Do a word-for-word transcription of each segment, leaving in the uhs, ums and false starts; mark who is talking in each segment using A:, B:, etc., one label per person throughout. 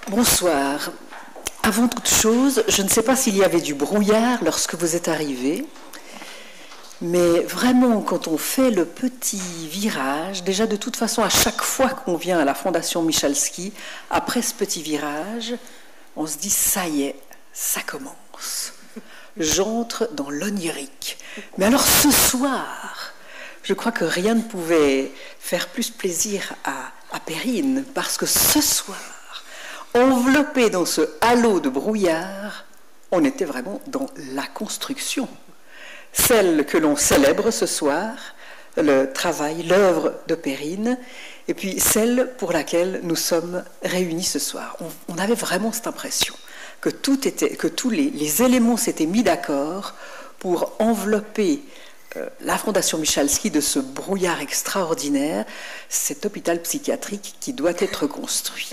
A: Bonsoir. Avant toute chose, je ne sais pas s'il y avait du brouillard lorsque vous êtes arrivés, mais vraiment, quand on fait le petit virage, déjà de toute façon, à chaque fois qu'on vient à la Fondation Michalski, après ce petit virage, on se dit, ça y est, ça commence. J'entre dans l'onirique. Mais alors ce soir, je crois que rien ne pouvait faire plus plaisir à, à Perrine, parce que ce soir, enveloppé dans ce halo de brouillard, on était vraiment dans la construction. Celle que l'on célèbre ce soir, le travail, l'œuvre de Perrine, et puis celle pour laquelle nous sommes réunis ce soir. On, on avait vraiment cette impression que, tout était, que tous les, les éléments s'étaient mis d'accord pour envelopper euh, la Fondation Michalski de ce brouillard extraordinaire, cet hôpital psychiatrique qui doit être construit.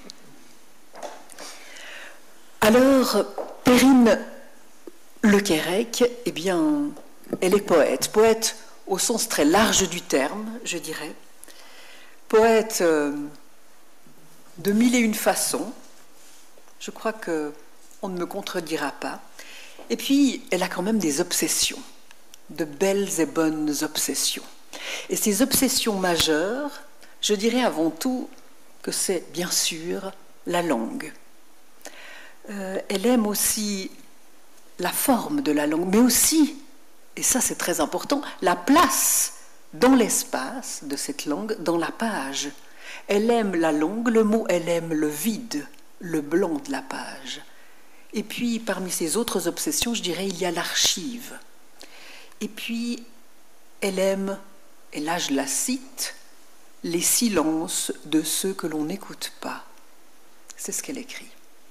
A: Alors, Perrine Lequérec, eh bien, elle est poète. Poète au sens très large du terme, je dirais. Poète euh, de mille et une façons. Je crois qu'on ne me contredira pas. Et puis, elle a quand même des obsessions, de belles et bonnes obsessions. Et ces obsessions majeures, je dirais avant tout que c'est bien sûr la langue. Euh, elle aime aussi la forme de la langue, mais aussi, et ça c'est très important, la place dans l'espace de cette langue, dans la page. Elle aime la langue, le mot, elle aime le vide, le blanc de la page. Et puis, parmi ses autres obsessions, je dirais, il y a l'archive. Et puis, elle aime, et là je la cite, les silences de ceux que l'on n'écoute pas. C'est ce qu'elle écrit.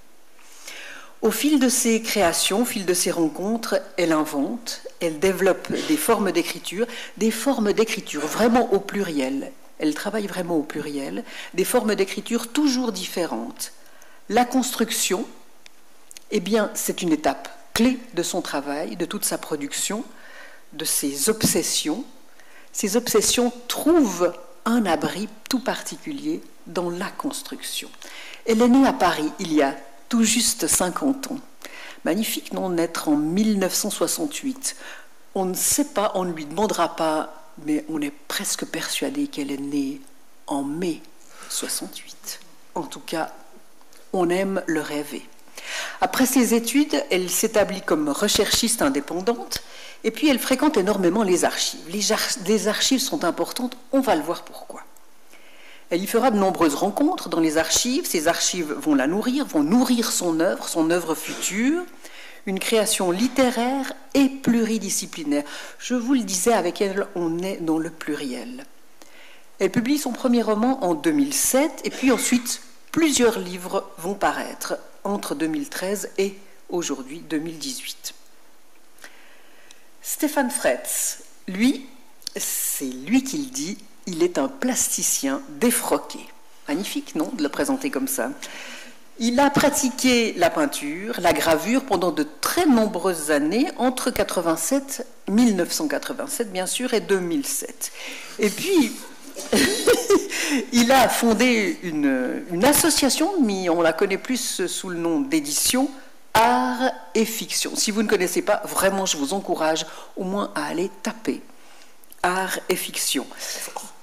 A: Au fil de ses créations, au fil de ses rencontres, elle invente, elle développe des formes d'écriture, des formes d'écriture vraiment au pluriel. Elle travaille vraiment au pluriel, des formes d'écriture toujours différentes. La construction, eh bien, c'est une étape clé de son travail, de toute sa production, de ses obsessions. Ces obsessions trouvent un abri tout particulier dans la construction. Elle est née à Paris il y a tout juste cinquante ans. Magnifique, non, naître en mille neuf cent soixante-huit. On ne sait pas, on ne lui demandera pas, mais on est presque persuadé qu'elle est née en mai soixante-huit. En tout cas, on aime le rêver. Après ses études, elle s'établit comme recherchiste indépendante, et puis elle fréquente énormément les archives. Les, ar- les archives sont importantes, on va le voir pourquoi. Elle y fera de nombreuses rencontres dans les archives. Ces archives vont la nourrir, vont nourrir son œuvre, son œuvre future, une création littéraire et pluridisciplinaire. Je vous le disais, avec elle, on est dans le pluriel. Elle publie son premier roman en deux mille sept, et puis ensuite, plusieurs livres vont paraître entre deux mille treize et aujourd'hui, deux mille dix-huit. Stéphane Fretz, lui, c'est lui qui le dit, il est un plasticien défroqué. Magnifique, non, de le présenter comme ça. Il a pratiqué la peinture, la gravure pendant de très nombreuses années, entre quatre-vingt-sept, mille neuf cent quatre-vingt-sept bien sûr, et deux mille sept. Et puis, il a fondé une, une association, mais on la connaît plus sous le nom d'édition, Art et Fiction. Si vous ne connaissez pas, vraiment, je vous encourage au moins à aller taper Art et Fiction. Pardon ?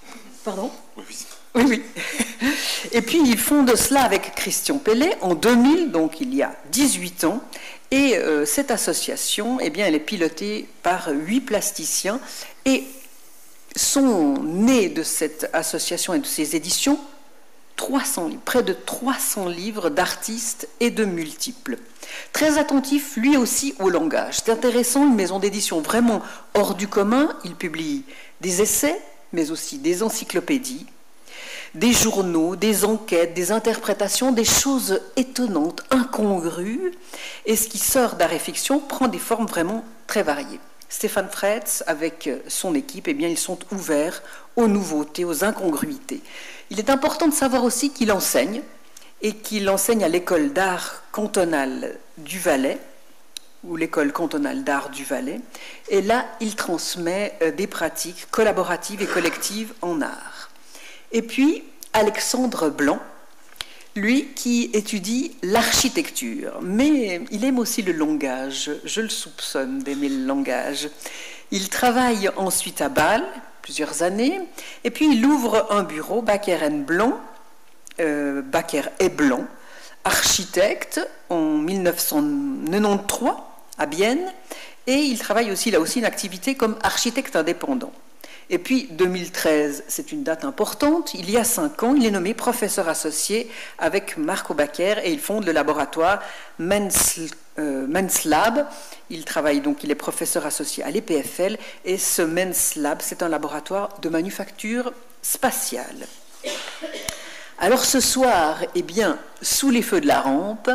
A: Oui, oui. Oui, oui. Et puis, il fonde cela avec Christian Pellet en deux mille, donc il y a dix-huit ans. Et euh, cette association, eh bien, elle est pilotée par huit plasticiens. Et sont nés de cette association et de ces éditions trois cents livres, près de trois cents livres d'artistes et de multiples. Très attentif, lui aussi, au langage. C'est intéressant, une maison d'édition vraiment hors du commun. Il publie des essais, mais aussi des encyclopédies, des journaux, des enquêtes, des interprétations, des choses étonnantes, incongrues. Et ce qui sort d'Art et Fiction prend des formes vraiment très variées. Stéphane Fretz, avec son équipe, eh bien, ils sont ouverts aux nouveautés, aux incongruités. Il est important de savoir aussi qu'il enseigne, et qu'il enseigne à l'école d'art cantonale du Valais, ou l'école cantonale d'art du Valais, et là, il transmet des pratiques collaboratives et collectives en art. Et puis, Alexandre Blanc, lui qui étudie l'architecture, mais il aime aussi le langage, je le soupçonne d'aimer le langage. Il travaille ensuite à Bâle, plusieurs années, et puis il ouvre un bureau, Bakker et Blanc, euh, Bakker et Blanc, architecte, en mille neuf cent quatre-vingt-treize à Bienne, et il travaille aussi, là aussi, une activité comme architecte indépendant. Et puis, deux mille treize, c'est une date importante, il y a cinq ans, il est nommé professeur associé avec Marco Bakker et il fonde le laboratoire Mens, euh, Mens Lab. Il travaille donc, il est professeur associé à l'E P F L et ce Mens Lab, c'est un laboratoire de manufacture spatiale. Alors ce soir, eh bien, sous les feux de la rampe,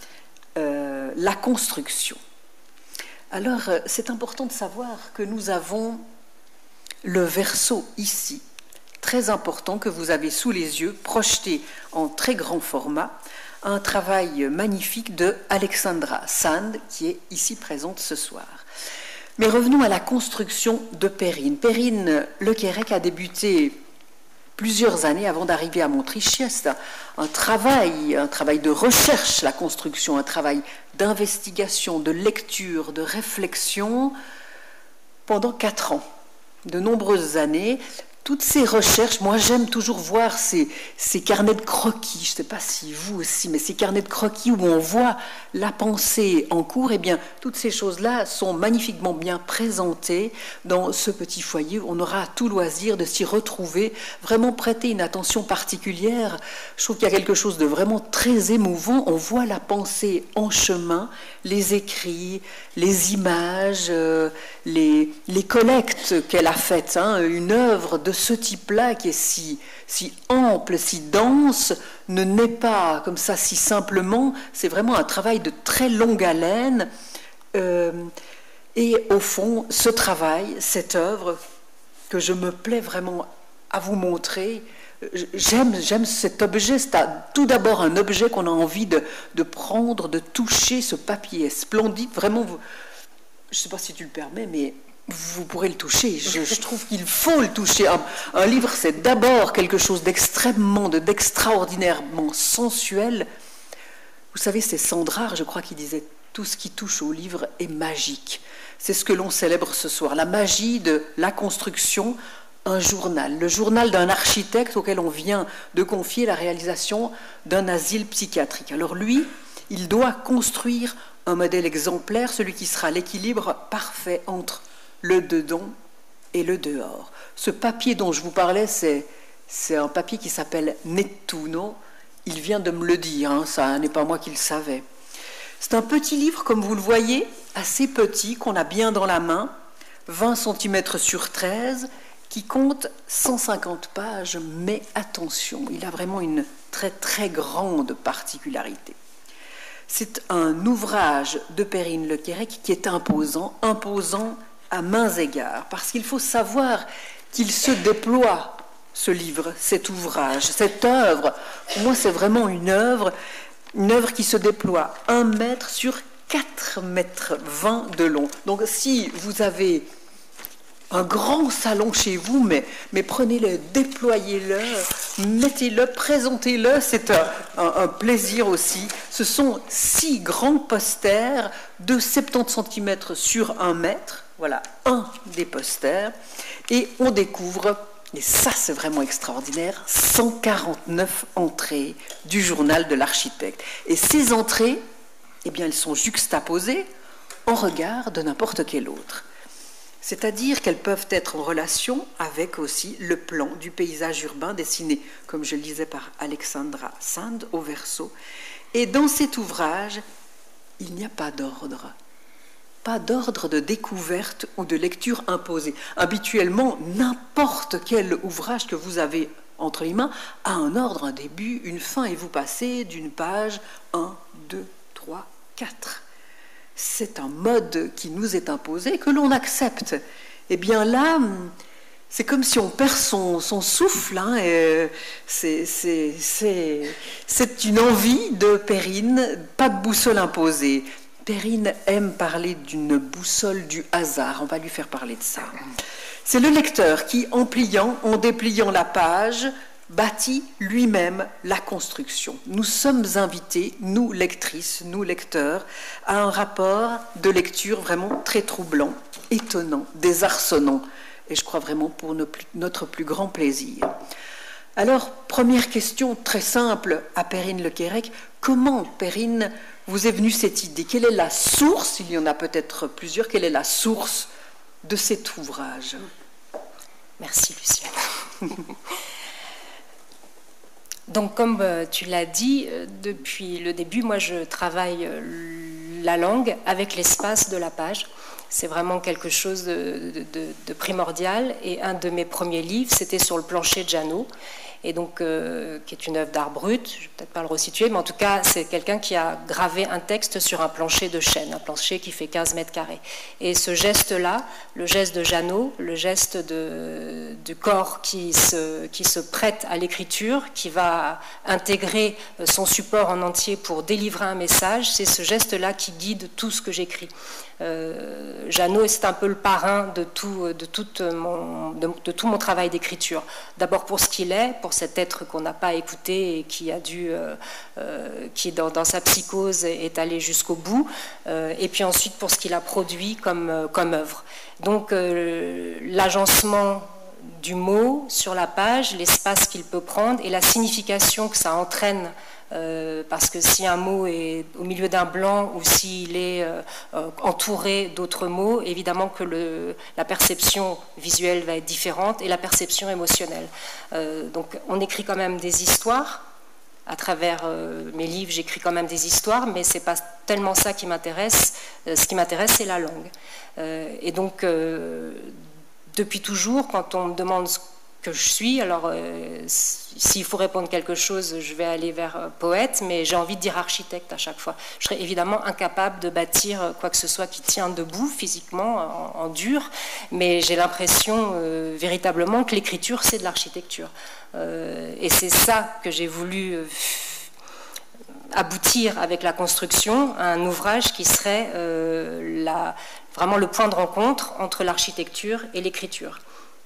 A: euh, la construction. Alors, c'est important de savoir que nous avons le verso ici, très important, que vous avez sous les yeux, projeté en très grand format, un travail magnifique de Alexandra Sand, qui est ici présente ce soir. Mais revenons à la construction de Perrine. Perrine Lecquérec a débuté plusieurs années avant d'arriver à Montrichier. C'est un, un travail, un travail de recherche, la construction, un travail d'investigation, de lecture, de réflexion, pendant quatre ans. De nombreuses années, toutes ces recherches, moi j'aime toujours voir ces, ces carnets de croquis, je ne sais pas si vous aussi, mais ces carnets de croquis où on voit la pensée en cours, eh bien toutes ces choses-là sont magnifiquement bien présentées dans ce petit foyer. On aura tout loisir de s'y retrouver, vraiment prêter une attention particulière. Je trouve qu'il y a quelque chose de vraiment très émouvant. On voit la pensée en chemin, les écrits, les images, euh, les, les collectes qu'elle a faites, hein, une œuvre de ce type-là qui est si, si ample, si dense, ne naît pas comme ça si simplement. C'est vraiment un travail de très longue haleine. Euh, et au fond, ce travail, cette œuvre que je me plais vraiment à vous montrer, j'aime, j'aime cet objet. C'est tout d'abord un objet qu'on a envie de, de prendre, de toucher. Ce papier est splendide. Vraiment, vous, je ne sais pas si tu le permets, mais vous pourrez le toucher. Je, je trouve qu'il faut le toucher. Un, un livre, c'est d'abord quelque chose d'extrêmement, de, d'extraordinairement sensuel. Vous savez, c'est Sandrard, je crois, qui disait « Tout ce qui touche au livre est magique ». C'est ce que l'on célèbre ce soir, la magie de la construction, un journal. Le journal d'un architecte auquel on vient de confier la réalisation d'un asile psychiatrique. Alors lui, il doit construire un modèle exemplaire, celui qui sera l'équilibre parfait entre le dedans et le dehors. Ce papier dont je vous parlais, c'est, c'est un papier qui s'appelle Nettuno. Il vient de me le dire, hein, ça n'est pas moi qui le savais. C'est un petit livre, comme vous le voyez, assez petit, qu'on a bien dans la main, vingt centimètres sur treize, qui compte cent cinquante pages, mais attention, il a vraiment une très très grande particularité. C'est un ouvrage de Perrine Lecquérec qui est imposant, imposant à mains égards, parce qu'il faut savoir qu'il se déploie, ce livre, cet ouvrage, cette œuvre. Pour moi, c'est vraiment une œuvre, une œuvre qui se déploie un mètre sur quatre mètres vingt de long. Donc, si vous avez un grand salon chez vous, mais, mais prenez-le, déployez-le, mettez-le, présentez-le, c'est un, un, un plaisir aussi. Ce sont six grands posters de soixante-dix centimètres sur un mètre. Voilà, un des posters. Et on découvre, et ça c'est vraiment extraordinaire, cent quarante-neuf entrées du journal de l'architecte. Et ces entrées, eh bien, elles sont juxtaposées en regard de n'importe quelle autre. C'est-à-dire qu'elles peuvent être en relation avec aussi le plan du paysage urbain dessiné, comme je le disais, par Alexandra Sand au verso. Et dans cet ouvrage, il n'y a pas d'ordre. Pas d'ordre de découverte ou de lecture imposée. Habituellement, n'importe quel ouvrage que vous avez entre les mains a un ordre, un début, une fin, et vous passez d'une page un, deux, trois, quatre. C'est un mode qui nous est imposé, que l'on accepte. Eh bien là, c'est comme si on perd son, son souffle. Hein, et c'est, c'est, c'est, c'est une envie de Perrine, pas de boussole imposée. Perrine aime parler d'une boussole du hasard. On va lui faire parler de ça. C'est le lecteur qui, en pliant, en dépliant la page, bâtit lui-même la construction. Nous sommes invités, nous lectrices, nous lecteurs, à un rapport de lecture vraiment très troublant, étonnant, désarçonnant, et je crois vraiment pour notre plus grand plaisir. Alors, première question très simple à Perrine Lequérec, comment, Perrine, vous est venue cette idée? Quelle est la source, il y en a peut-être plusieurs, quelle est la source de cet ouvrage?
B: Merci Lucienne. Donc, comme tu l'as dit, depuis le début, moi je travaille la langue avec l'espace de la page. C'est vraiment quelque chose de, de, de primordial. Et un de mes premiers livres, c'était sur le plancher de Janot, et donc, euh, qui est une œuvre d'art brut. Je ne vais peut-être pas le resituer, mais en tout cas, c'est quelqu'un qui a gravé un texte sur un plancher de chêne, un plancher qui fait quinze mètres carrés. Et ce geste-là, le geste de Janot, le geste de, du corps qui se, qui se prête à l'écriture, qui va intégrer son support en entier pour délivrer un message, c'est ce geste-là qui guide tout ce que j'écris. Euh, Janot, c'est un peu le parrain de tout, de, tout mon, de, de tout mon travail d'écriture. D'abord pour ce qu'il est, pour cet être qu'on n'a pas écouté et qui a dû, euh, euh, qui dans, dans sa psychose est allé jusqu'au bout, euh, et puis ensuite pour ce qu'il a produit comme, comme œuvre. Donc euh, l'agencement du mot sur la page, l'espace qu'il peut prendre et la signification que ça entraîne. Euh, parce que si un mot est au milieu d'un blanc ou s'il est euh, euh, entouré d'autres mots, évidemment que le, la perception visuelle va être différente et la perception émotionnelle. Euh, donc on écrit quand même des histoires. À travers euh, mes livres, j'écris quand même des histoires, mais c'est pas tellement ça qui m'intéresse. Euh, ce qui m'intéresse, c'est la langue. Euh, et donc, euh, depuis toujours, quand on me demande ce que je suis, alors euh, s'il faut répondre quelque chose, je vais aller vers euh, poète, mais j'ai envie de dire architecte à chaque fois. Je serais évidemment incapable de bâtir quoi que ce soit qui tient debout physiquement, en, en dur, mais j'ai l'impression euh, véritablement que l'écriture, c'est de l'architecture. Euh, et c'est ça que j'ai voulu euh, aboutir avec la construction à un ouvrage qui serait euh, la, vraiment le point de rencontre entre l'architecture et l'écriture.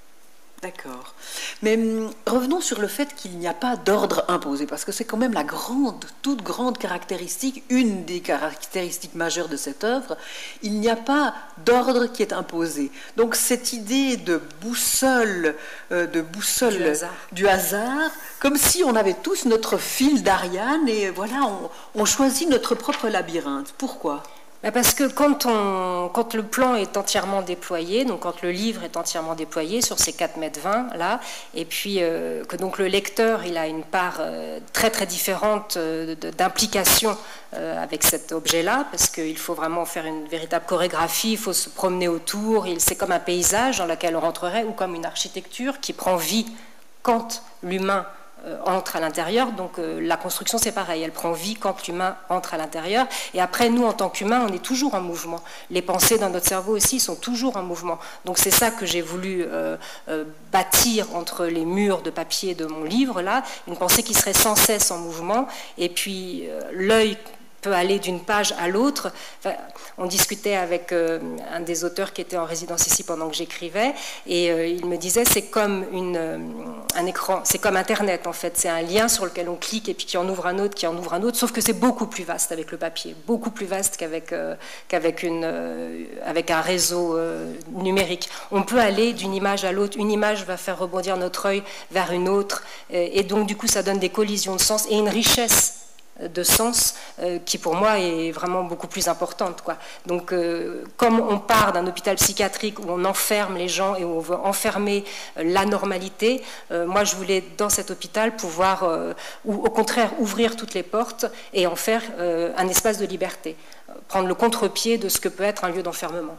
A: D'accord. Mais hum, revenons sur le fait qu'il n'y a pas d'ordre imposé, parce que c'est quand même la grande, toute grande caractéristique, une des caractéristiques majeures de cette œuvre. Il n'y a pas d'ordre qui est imposé. Donc cette idée de boussole, euh, de boussole
B: du hasard.
A: du hasard, comme si on avait tous notre fil d'Ariane et voilà, on, on choisit notre propre labyrinthe. Pourquoi ?
B: Parce que quand, on, quand le plan est entièrement déployé, donc quand le livre est entièrement déployé sur ces quatre mètres vingt là, et puis euh, que donc le lecteur il a une part euh, très très différente euh, d'implication euh, avec cet objet-là, parce qu'il faut vraiment faire une véritable chorégraphie, il faut se promener autour, c'est comme un paysage dans lequel on rentrerait, ou comme une architecture qui prend vie quand l'humain entre à l'intérieur. Donc euh, la construction c'est pareil, elle prend vie quand l'humain entre à l'intérieur, et après nous en tant qu'humains on est toujours en mouvement, les pensées dans notre cerveau aussi sont toujours en mouvement. Donc c'est ça que j'ai voulu euh, euh, bâtir entre les murs de papier de mon livre là, une pensée qui serait sans cesse en mouvement, et puis euh, l'œil peut aller d'une page à l'autre. Enfin, on discutait avec euh, un des auteurs qui était en résidence ici pendant que j'écrivais, et euh, il me disait c'est comme une, euh, un écran, c'est comme Internet en fait, c'est un lien sur lequel on clique et puis qui en ouvre un autre, qui en ouvre un autre, sauf que c'est beaucoup plus vaste avec le papier, beaucoup plus vaste qu'avec euh, qu'avec une euh, avec un réseau euh, numérique. On peut aller d'une image à l'autre, une image va faire rebondir notre œil vers une autre, et, et donc du coup ça donne des collisions de sens et une richesse de sens euh, qui pour moi est vraiment beaucoup plus importante, quoi. Donc euh, comme on part d'un hôpital psychiatrique où on enferme les gens et où on veut enfermer euh, la normalité, euh, moi je voulais dans cet hôpital pouvoir euh, ou au contraire ouvrir toutes les portes et en faire euh, un espace de liberté, prendre le contre-pied de ce que peut être un lieu d'enfermement.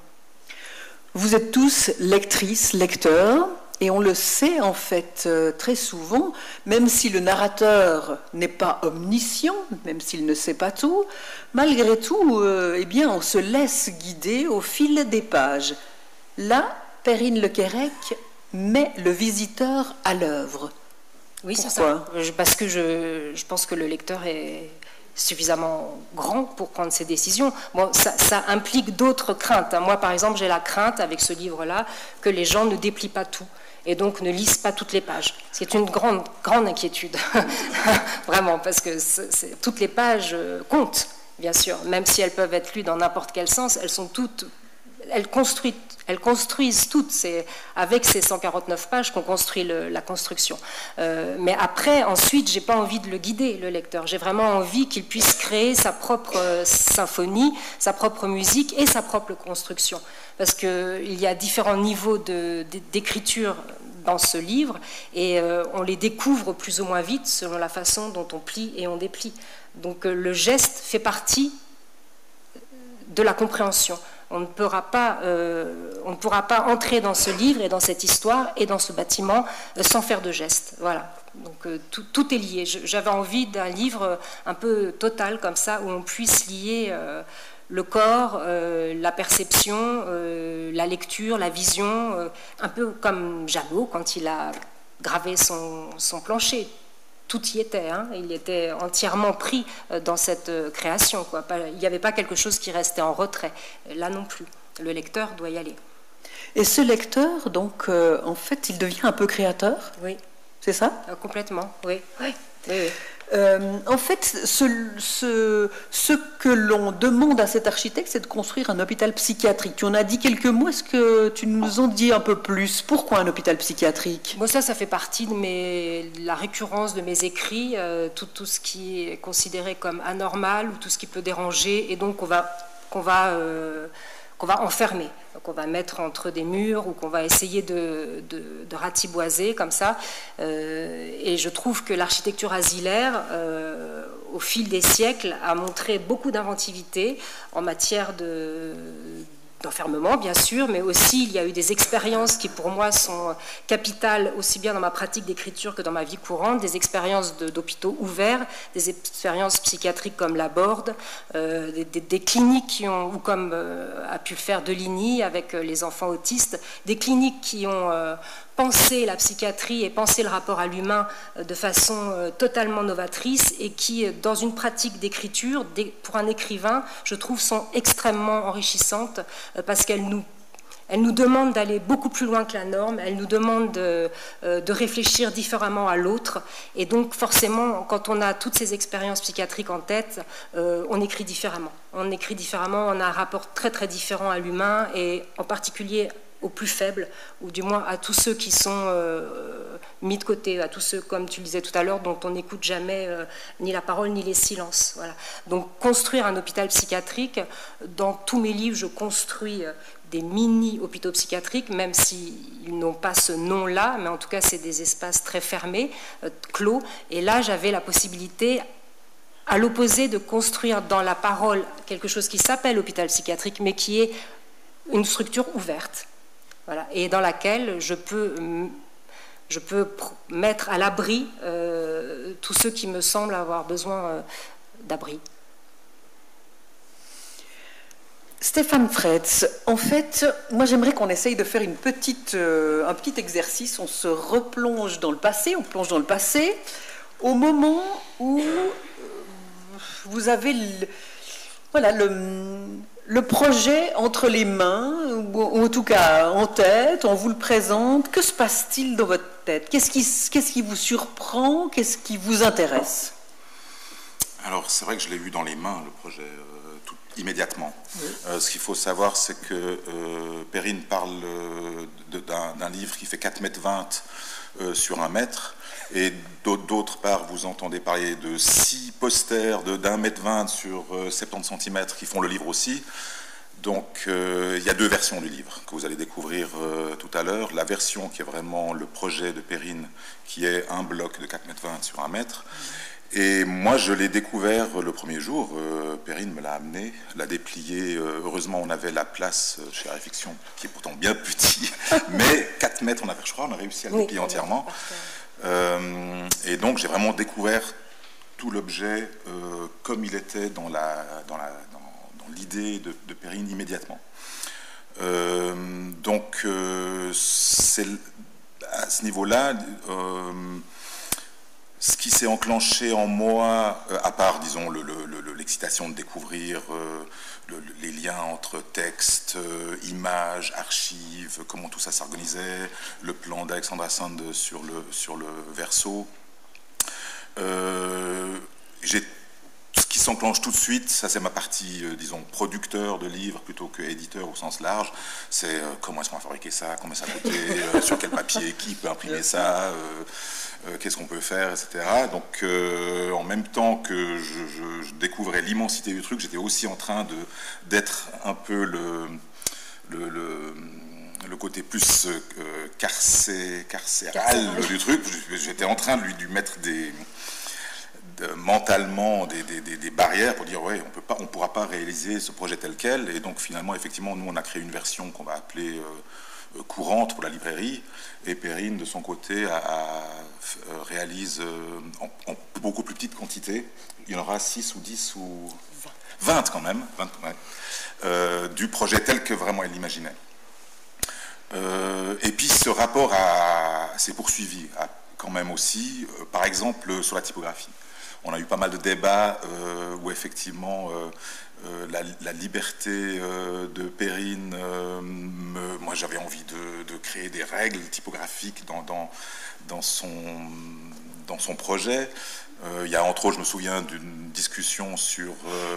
A: Vous êtes tous lectrices, lecteurs. Et on le sait en fait euh, très souvent, même si le narrateur n'est pas omniscient, même s'il ne sait pas tout, malgré tout, euh, eh bien, on se laisse guider au fil des pages. Là, Perrine Lequérec met le visiteur à l'œuvre.
B: Oui, c'est ça. Parce que je, je pense que le lecteur est suffisamment grand pour prendre ses décisions. Bon, ça, ça implique d'autres craintes. Moi, par exemple, j'ai la crainte avec ce livre-là que les gens ne déplient pas tout. et donc ne lisent pas toutes les pages. C'est une grande, grande inquiétude, vraiment, parce que c'est, c'est, toutes les pages comptent, bien sûr, même si elles peuvent être lues dans n'importe quel sens, elles sont toutes, elles construisent, elles construisent toutes, c'est avec ces cent quarante-neuf pages qu'on construit le, la construction. Euh, mais après, ensuite, j'ai pas envie de le guider, le lecteur. J'ai vraiment envie qu'il puisse créer sa propre euh, symphonie, sa propre musique et sa propre construction. Parce qu'il y a différents niveaux de, de, d'écriture dans ce livre, et euh, on les découvre plus ou moins vite selon la façon dont on plie et on déplie. Donc euh, le geste fait partie de la compréhension. On ne pourra pas, euh, on ne pourra pas entrer dans ce livre et dans cette histoire et dans ce bâtiment euh, sans faire de gestes. Voilà. Donc euh, tout, tout est lié. J'avais envie d'un livre un peu total comme ça, où on puisse lier euh, le corps, euh, la perception, euh, la lecture, la vision, euh, un peu comme Janot quand il a gravé son, son plancher. Tout y était, hein. Il était entièrement pris dans cette création, quoi. Il n'y avait pas quelque chose qui restait en retrait. Là non plus. Le lecteur doit y aller.
A: Et ce lecteur, donc, euh, en fait, il devient un peu créateur?
B: Oui.
A: C'est ça?
B: euh, Complètement, oui. Oui, oui, oui.
A: Euh, en fait, ce, ce, ce que l'on demande à cet architecte, c'est de construire un hôpital psychiatrique. Tu en as dit quelques mots, est-ce que tu nous en dis un peu plus? Pourquoi un hôpital psychiatrique?
B: Moi, ça, ça fait partie de, mes, de la récurrence de mes écrits, euh, tout, tout ce qui est considéré comme anormal ou tout ce qui peut déranger, et donc qu'on va, qu'on va, euh, qu'on va enfermer, qu'on va mettre entre des murs ou qu'on va essayer de, de, de ratiboiser comme ça. Euh, et je trouve que l'architecture asilaire, euh, au fil des siècles, a montré beaucoup d'inventivité en matière de... d'enfermement, bien sûr, mais aussi il y a eu des expériences qui pour moi sont capitales aussi bien dans ma pratique d'écriture que dans ma vie courante, des expériences de, d'hôpitaux ouverts, des expériences psychiatriques comme la Borde, euh, des, des, des cliniques qui ont, ou comme euh, a pu le faire Deligny avec euh, les enfants autistes, des cliniques qui ont euh, pensé la psychiatrie et pensé le rapport à l'humain euh, de façon euh, totalement novatrice et qui, euh, dans une pratique d'écriture, pour un écrivain, je trouve, sont extrêmement enrichissantes parce qu'elles nous, elles nous demandent d'aller beaucoup plus loin que la norme, elles nous demandent de, de réfléchir différemment à l'autre, et donc forcément, quand on a toutes ces expériences psychiatriques en tête, euh, on écrit différemment. On écrit différemment, on a un rapport très très différent à l'humain, et en particulier aux plus faibles, ou du moins à tous ceux qui sont euh, mis de côté, à tous ceux, comme tu le disais tout à l'heure, dont on n'écoute jamais euh, ni la parole ni les silences. Voilà. Donc construire un hôpital psychiatrique, dans tous mes livres, je construis des mini-hôpitaux psychiatriques, même s'ils n'ont pas ce nom-là, mais en tout cas, c'est des espaces très fermés, euh, clos, et là, j'avais la possibilité, à l'opposé, de construire dans la parole quelque chose qui s'appelle hôpital psychiatrique, mais qui est une structure ouverte. Voilà, et dans laquelle je peux, je peux mettre à l'abri euh, tous ceux qui me semblent avoir besoin euh, d'abri.
A: Stéphane Fretz, en fait, moi j'aimerais qu'on essaye de faire une petite, euh, un petit exercice. On se replonge dans le passé, on plonge dans le passé, au moment où vous avez le, voilà, le... le projet entre les mains, ou en tout cas en tête, on vous le présente. Que se passe-t-il dans votre tête? Qu'est-ce qui, qu'est-ce qui vous surprend? Qu'est-ce qui vous intéresse?
C: Alors, c'est vrai que je l'ai eu dans les mains, le projet, euh, tout, immédiatement.
A: Oui.
C: Euh, ce qu'il faut savoir, c'est que euh, Perrine parle euh, d'un, d'un livre qui fait quatre mètres vingt euh, sur un mètre. Et d'autre part, vous entendez parler de six posters de, d'un mètre vingt sur euh, soixante-dix centimètres qui font le livre aussi. Donc, euh, il y a deux versions du livre que vous allez découvrir euh, tout à l'heure. La version qui est vraiment le projet de Perrine, qui est un bloc de quatre mètres vingt sur un mètre. Et moi, je l'ai découvert le premier jour. Euh, Perrine me l'a amené, l'a déplié. Euh, heureusement, on avait la place chez la Réflexion, qui est pourtant bien petit. Mais quatre mètres, on a, je crois, on a réussi à le déplier oui, entièrement. Euh, et donc j'ai vraiment découvert tout l'objet euh, comme il était dans, la, dans, la, dans, dans l'idée de, de Perrine immédiatement. Euh, donc euh, c'est à ce niveau-là, euh, ce qui s'est enclenché en moi, euh, à part disons le, le, le, l'excitation de découvrir euh, le, les liens entre texte, euh, images, archives, comment tout ça s'organisait, le plan d'Alexandra Sand sur le, sur le verso. Euh, j'ai Ce qui s'enclenche tout de suite, ça c'est ma partie, euh, disons, producteur de livres plutôt que éditeur au sens large, c'est euh, comment est-ce qu'on va fabriquer ça, combien ça coûte, euh, sur quel papier, qui peut imprimer ça, euh, euh, qu'est-ce qu'on peut faire, et cetera. Donc euh, en même temps que je, je, je découvrais l'immensité du truc, j'étais aussi en train de, d'être un peu le... le, le le côté plus euh, carcé, carcéral du truc. J'étais en train de lui, de lui mettre des... mentalement des, des, des barrières pour dire ouais, on peut pas, on pourra pas réaliser ce projet tel quel, et donc finalement effectivement nous on a créé une version qu'on va appeler euh, courante pour la librairie, et Perrine de son côté a, a, euh, réalise euh, en, en beaucoup plus petite quantité, il y en aura six ou dix ou vingt quand même, vingt, ouais, euh, du projet tel que vraiment elle l'imaginait. Euh, et puis ce rapport a, s'est poursuivi a, quand même aussi, euh, par exemple sur la typographie. On a eu pas mal de débats euh, où effectivement euh, euh, la, la liberté euh, de Perrine, euh, me, moi j'avais envie de, de créer des règles typographiques dans, dans, dans, son, dans son projet. Euh, il y a entre autres, je me souviens d'une discussion sur euh,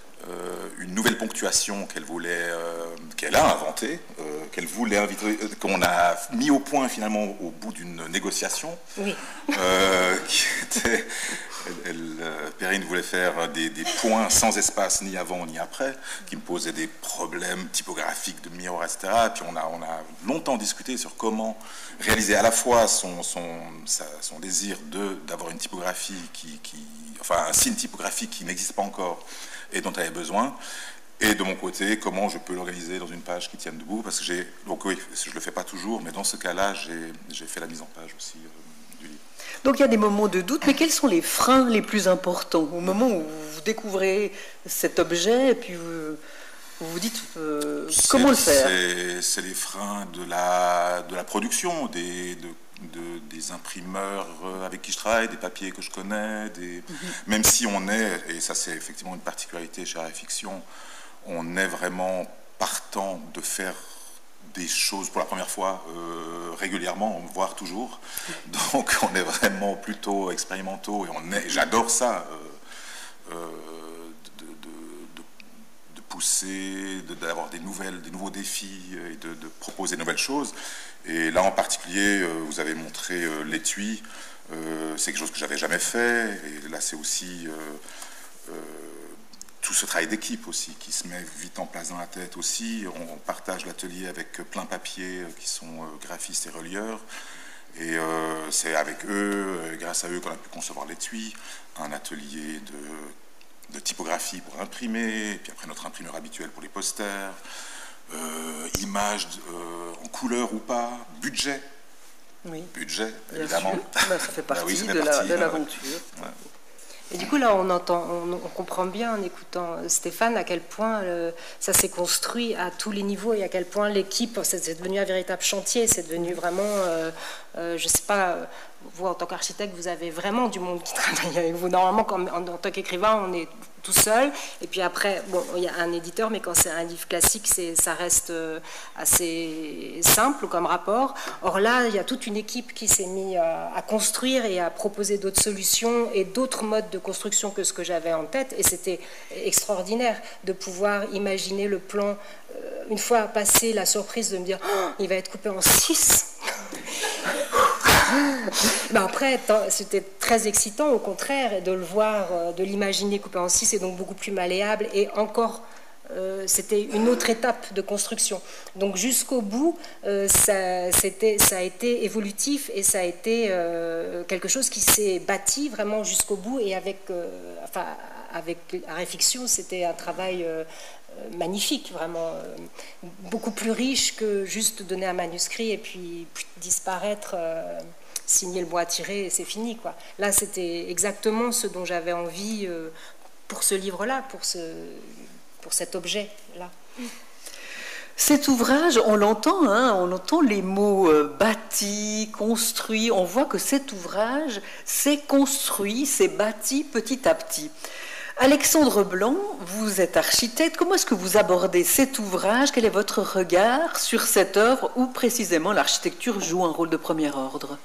C: euh, une nouvelle ponctuation qu'elle voulait, euh, qu'elle a inventée, euh, qu'elle voulait inviter, euh, qu'on a mis au point finalement au bout d'une négociation,
B: oui.
C: euh, qui était... Elle, elle, euh, Perrine voulait faire des, des points sans espace ni avant ni après, qui me posaient des problèmes typographiques de miroir, et cetera. Et puis on a, on a longtemps discuté sur comment réaliser à la fois son, son, sa, son désir de, d'avoir une typographie qui, qui, enfin un signe typographique qui n'existe pas encore et dont elle avait besoin, et de mon côté, comment je peux l'organiser dans une page qui tienne debout, parce que j'ai, donc oui, je le fais pas toujours, mais dans ce cas-là, j'ai, j'ai fait la mise en page aussi euh, du livre.
A: Donc il y a des moments de doute, mais quels sont les freins les plus importants au moment où vous découvrez cet objet et puis vous vous, vous dites euh, comment le faire?
C: C'est, c'est les freins de la, de la production, des, de, de, des imprimeurs avec qui je travaille, des papiers que je connais, des, mm-hmm. même si on est, et ça c'est effectivement une particularité chez Arrêt Fiction, on est vraiment partant de faire des choses pour la première fois euh, régulièrement, voire toujours. Donc on est vraiment plutôt expérimentaux et on est, j'adore ça, euh, euh, de, de, de, de pousser, de, d'avoir des nouvelles, des nouveaux défis et de, de proposer de nouvelles choses. Et là en particulier, euh, vous avez montré euh, l'étui, euh, c'est quelque chose que j'avais jamais fait. Et là c'est aussi euh, euh, tout ce travail d'équipe aussi, qui se met vite en place dans la tête aussi. On partage l'atelier avec plein papier qui sont graphistes et relieurs. Et euh, c'est avec eux, grâce à eux, qu'on a pu concevoir l'étui, un atelier de, de typographie pour imprimer, et puis après notre imprimeur habituel pour les posters, euh, images euh, en couleur ou pas, budget.
A: Oui.
C: Budget, évidemment.
A: Ben, ça fait partie,
C: ben oui, ça fait
A: de,
C: partie
A: la, de l'aventure.
C: Ouais.
B: Et du coup, là, on entend, on, on comprend bien en écoutant Stéphane à quel point euh, ça s'est construit à tous les niveaux et à quel point l'équipe, c'est, c'est devenu un véritable chantier, c'est devenu vraiment, euh, euh, je ne sais pas, vous en tant qu'architecte, vous avez vraiment du monde qui travaille avec vous. Normalement, quand, en, en tant qu'écrivain, on est tout seul, et puis après, bon, il y a un éditeur, mais quand c'est un livre classique, c'est, ça reste assez simple comme rapport. Or là, il y a toute une équipe qui s'est mise à, à construire et à proposer d'autres solutions et d'autres modes de construction que ce que j'avais en tête, et c'était extraordinaire de pouvoir imaginer le plan, euh, une fois passé la surprise de me dire oh, il va être coupé en six. Ben après, c'était très excitant, au contraire, de le voir, de l'imaginer coupé en six, et donc beaucoup plus malléable, et encore, euh, c'était une autre étape de construction. Donc jusqu'au bout, euh, ça, c'était, ça a été évolutif, et ça a été euh, quelque chose qui s'est bâti vraiment jusqu'au bout, et avec, euh, enfin, avec Arrêt Fiction, c'était un travail euh, magnifique, vraiment, euh, beaucoup plus riche que juste donner un manuscrit et puis, puis disparaître, euh, signer le bois à tirer et c'est fini, quoi. Là, c'était exactement ce dont j'avais envie euh, pour ce livre-là, pour, ce, pour cet objet-là.
A: Cet ouvrage, on l'entend, hein, on entend les mots euh, bâti, construit, on voit que cet ouvrage s'est construit, s'est bâti petit à petit. Alexandre Blanc, vous êtes architecte. Comment est-ce que vous abordez cet ouvrage? Quel est votre regard sur cette œuvre où précisément l'architecture joue un rôle de premier ordre?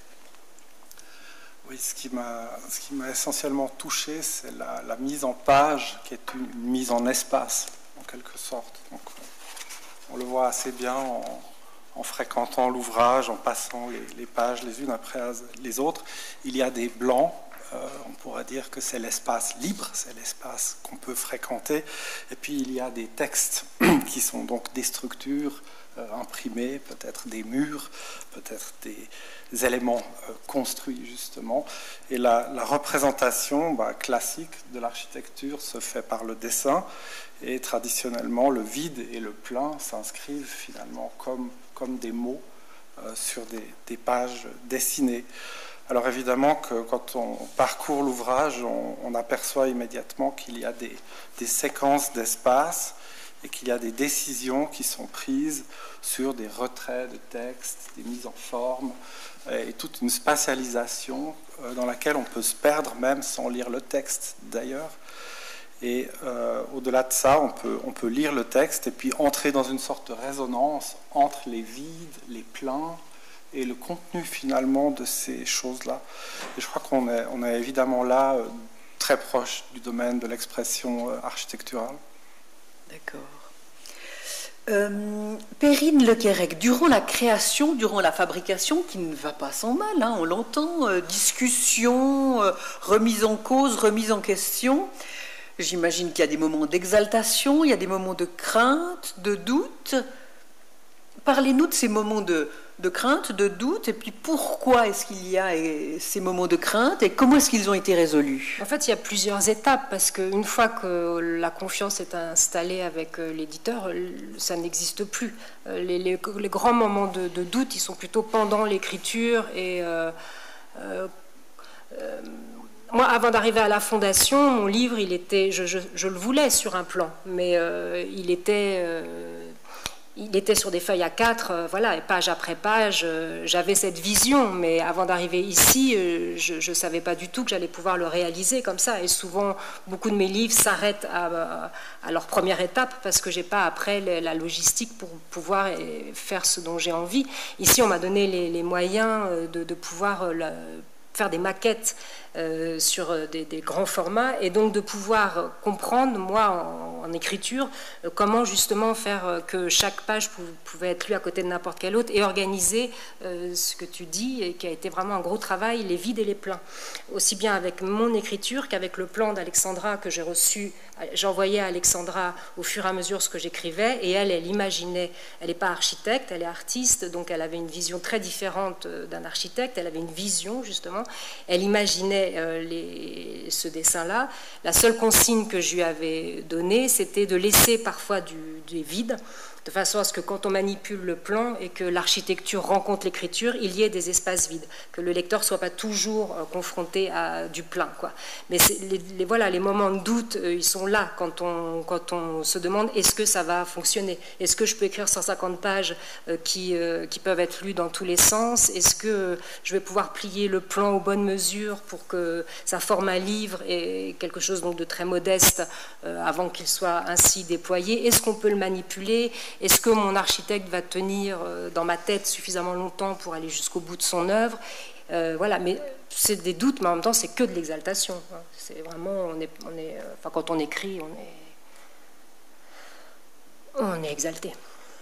D: Oui, ce qui m'a ce qui m'a essentiellement touché, c'est la, la mise en page, qui est une, une mise en espace, en quelque sorte. Donc, on le voit assez bien en, en fréquentant l'ouvrage, en passant les, les pages les unes après les autres. Il y a des blancs. Euh, on pourrait dire que c'est l'espace libre, c'est l'espace qu'on peut fréquenter. Et puis il y a des textes qui sont donc des structures euh, imprimées, peut-être des murs, peut-être des éléments euh, construits justement. Et la, la représentation bah, classique de l'architecture se fait par le dessin. Et traditionnellement, le vide et le plein s'inscrivent finalement comme, comme des mots euh, sur des, des pages dessinées. Alors évidemment que quand on parcourt l'ouvrage, on, on aperçoit immédiatement qu'il y a des, des séquences d'espace et qu'il y a des décisions qui sont prises sur des retraits de texte, des mises en forme et toute une spatialisation dans laquelle on peut se perdre même sans lire le texte d'ailleurs. Et euh, au-delà de ça, on peut, on peut lire le texte et puis entrer dans une sorte de résonance entre les vides, les pleins, et le contenu finalement de ces choses-là. Et je crois qu'on est, on est évidemment là euh, très proche du domaine de l'expression euh, architecturale.
A: D'accord. Euh, Perrine Lequérec, durant la création, durant la fabrication, qui ne va pas sans mal, hein, on l'entend, euh, discussion, euh, remise en cause, remise en question, j'imagine qu'il y a des moments d'exaltation, il y a des moments de crainte, de doute. Parlez-nous de ces moments de de crainte, de doute, et puis pourquoi est-ce qu'il y a ces moments de crainte et comment est-ce qu'ils ont été résolus?
B: En fait, il y a plusieurs étapes, parce qu'une fois que la confiance est installée avec l'éditeur, ça n'existe plus. Les, les, les grands moments de, de doute, ils sont plutôt pendant l'écriture. Et euh, euh, euh, moi, avant d'arriver à la fondation, mon livre, il était, je, je, je le voulais sur un plan, mais euh, il était... Euh, Il était sur des feuilles A quatre, euh, voilà, et page après page, euh, j'avais cette vision, mais avant d'arriver ici, euh, je ne savais pas du tout que j'allais pouvoir le réaliser comme ça. Et souvent, beaucoup de mes livres s'arrêtent à, à, à leur première étape parce que je n'ai pas après la logistique pour pouvoir faire ce dont j'ai envie. Ici, on m'a donné les, les moyens de, de pouvoir euh, la, faire des maquettes euh, sur des, des grands formats, et donc de pouvoir comprendre, moi, en, en écriture, euh, comment justement faire euh, que chaque page pou pouvait être lue à côté de n'importe quelle autre, et organiser euh, ce que tu dis, et qui a été vraiment un gros travail, les vides et les pleins. Aussi bien avec mon écriture qu'avec le plan d'Alexandra que j'ai reçu. J'envoyais à Alexandra au fur et à mesure ce que j'écrivais, et elle, elle imaginait, elle n'est pas architecte, elle est artiste, donc elle avait une vision très différente d'un architecte, elle avait une vision justement, elle imaginait euh, les, ce dessin-là. La seule consigne que je lui avais donnée, c'était de laisser parfois du, du vide, de façon à ce que quand on manipule le plan et que l'architecture rencontre l'écriture, il y ait des espaces vides, que le lecteur ne soit pas toujours euh, confronté à du plein, quoi. Mais les, les, voilà, les moments de doute, euh, ils sont là quand on, quand on se demande est-ce que ça va fonctionner? Est-ce que je peux écrire cent cinquante pages euh, qui, euh, qui peuvent être lues dans tous les sens? Est-ce que euh, je vais pouvoir plier le plan aux bonnes mesures pour que ça forme un livre et quelque chose donc de très modeste euh, avant qu'il soit ainsi déployé? Est-ce qu'on peut le manipuler? Est-ce que mon architecte va tenir dans ma tête suffisamment longtemps pour aller jusqu'au bout de son œuvre? euh, Voilà, mais c'est des doutes, mais en même temps, c'est que de l'exaltation. C'est vraiment, on est, on est, enfin, quand on écrit, on est, on est exalté.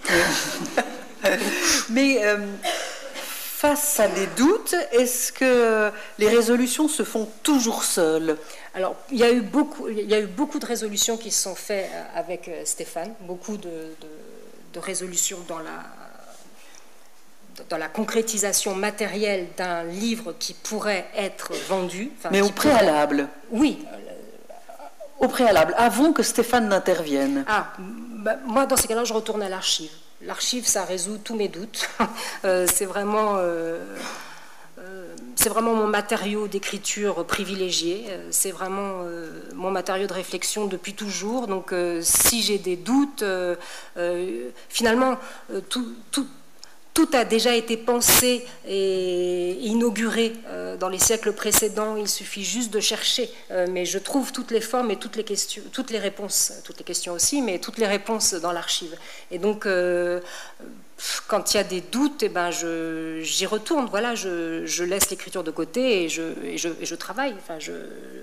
A: Mais euh, face à des doutes, est-ce que les résolutions se font toujours seules?
B: Alors, il y a eu beaucoup, il y a eu beaucoup de résolutions qui se sont faites avec Stéphane, beaucoup de, de de résolution dans la, dans la concrétisation matérielle d'un livre qui pourrait être vendu.
A: Mais au préalable.
B: Pourrait... Oui.
A: Au préalable, avant que Stéphane n'intervienne.
B: Ah, bah, moi, dans ces cas-là, je retourne à l'archive. L'archive, ça résout tous mes doutes. euh, c'est vraiment... Euh, C'est vraiment mon matériau d'écriture privilégié, c'est vraiment euh, mon matériau de réflexion depuis toujours. Donc euh, si j'ai des doutes, euh, euh, finalement, euh, tout, tout, tout a déjà été pensé et inauguré euh, dans les siècles précédents. Il suffit juste de chercher. Euh, mais je trouve toutes les formes et toutes les questions, toutes les réponses, toutes les questions aussi, mais toutes les réponses dans l'archive. Et donc, euh, quand il y a des doutes, eh ben, je, j'y retourne. Voilà, je, je laisse l'écriture de côté et je, et je, et je travaille. Enfin, je...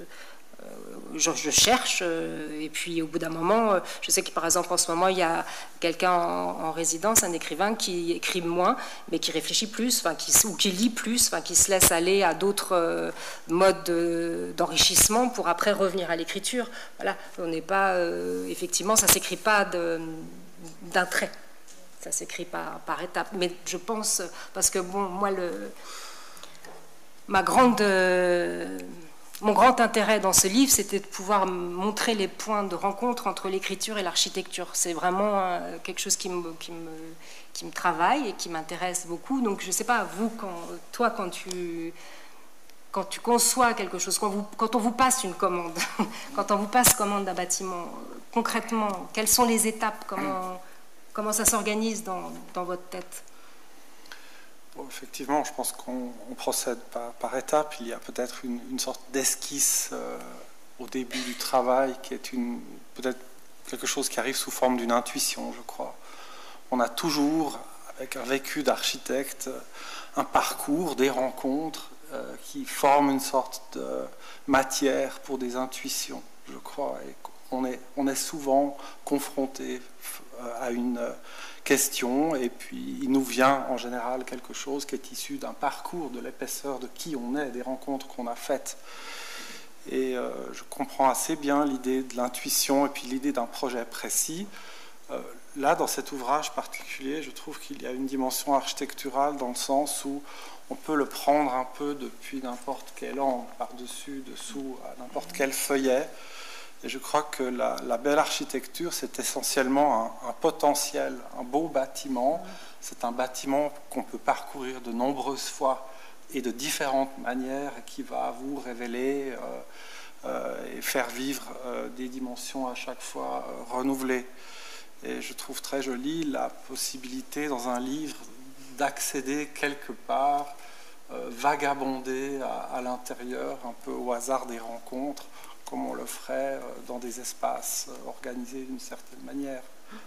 B: Je, je cherche, euh, et puis au bout d'un moment, euh, je sais que par exemple en ce moment, il y a quelqu'un en, en résidence, un écrivain qui écrit moins, mais qui réfléchit plus, enfin, qui, ou qui lit plus, enfin, qui se laisse aller à d'autres euh, modes de, d'enrichissement pour après revenir à l'écriture. Voilà, on n'est pas, euh, effectivement, ça ne s'écrit pas de, d'un trait, ça s'écrit par, par étapes. Mais je pense, parce que bon, moi, le, ma grande... Euh, Mon grand intérêt dans ce livre, c'était de pouvoir montrer les points de rencontre entre l'écriture et l'architecture. C'est vraiment quelque chose qui me, qui me, qui me travaille et qui m'intéresse beaucoup. Donc, je ne sais pas, vous, quand, toi, quand tu, quand tu conçois quelque chose, quand, vous, quand on vous passe une commande, quand on vous passe commande d'un bâtiment, concrètement, quelles sont les étapes, comment, comment ça s'organise dans, dans votre tête ?
D: Bon, effectivement, je pense qu'on on procède par, par étapes. Il y a peut-être une, une sorte d'esquisse euh, au début du travail qui est une, peut-être quelque chose qui arrive sous forme d'une intuition, je crois. On a toujours, avec un vécu d'architecte, un parcours, des rencontres euh, qui forment une sorte de matière pour des intuitions, je crois. Et on est, on est souvent confronté à une question, et puis il nous vient en général quelque chose qui est issu d'un parcours, de l'épaisseur de qui on est, des rencontres qu'on a faites. Et euh, je comprends assez bien l'idée de l'intuition et puis l'idée d'un projet précis. Euh, là, dans cet ouvrage particulier, je trouve qu'il y a une dimension architecturale dans le sens où on peut le prendre un peu depuis n'importe quel angle, par-dessus, dessous, à n'importe quel feuillet. Et je crois que la, la belle architecture, c'est essentiellement un, un potentiel, un beau bâtiment. C'est un bâtiment qu'on peut parcourir de nombreuses fois et de différentes manières, qui va vous révéler euh, euh, et faire vivre euh, des dimensions à chaque fois euh, renouvelées. Et je trouve très jolie la possibilité dans un livre d'accéder quelque part, euh, vagabonder à, à l'intérieur, un peu au hasard des rencontres, comme on le ferait dans des espaces organisés d'une certaine manière.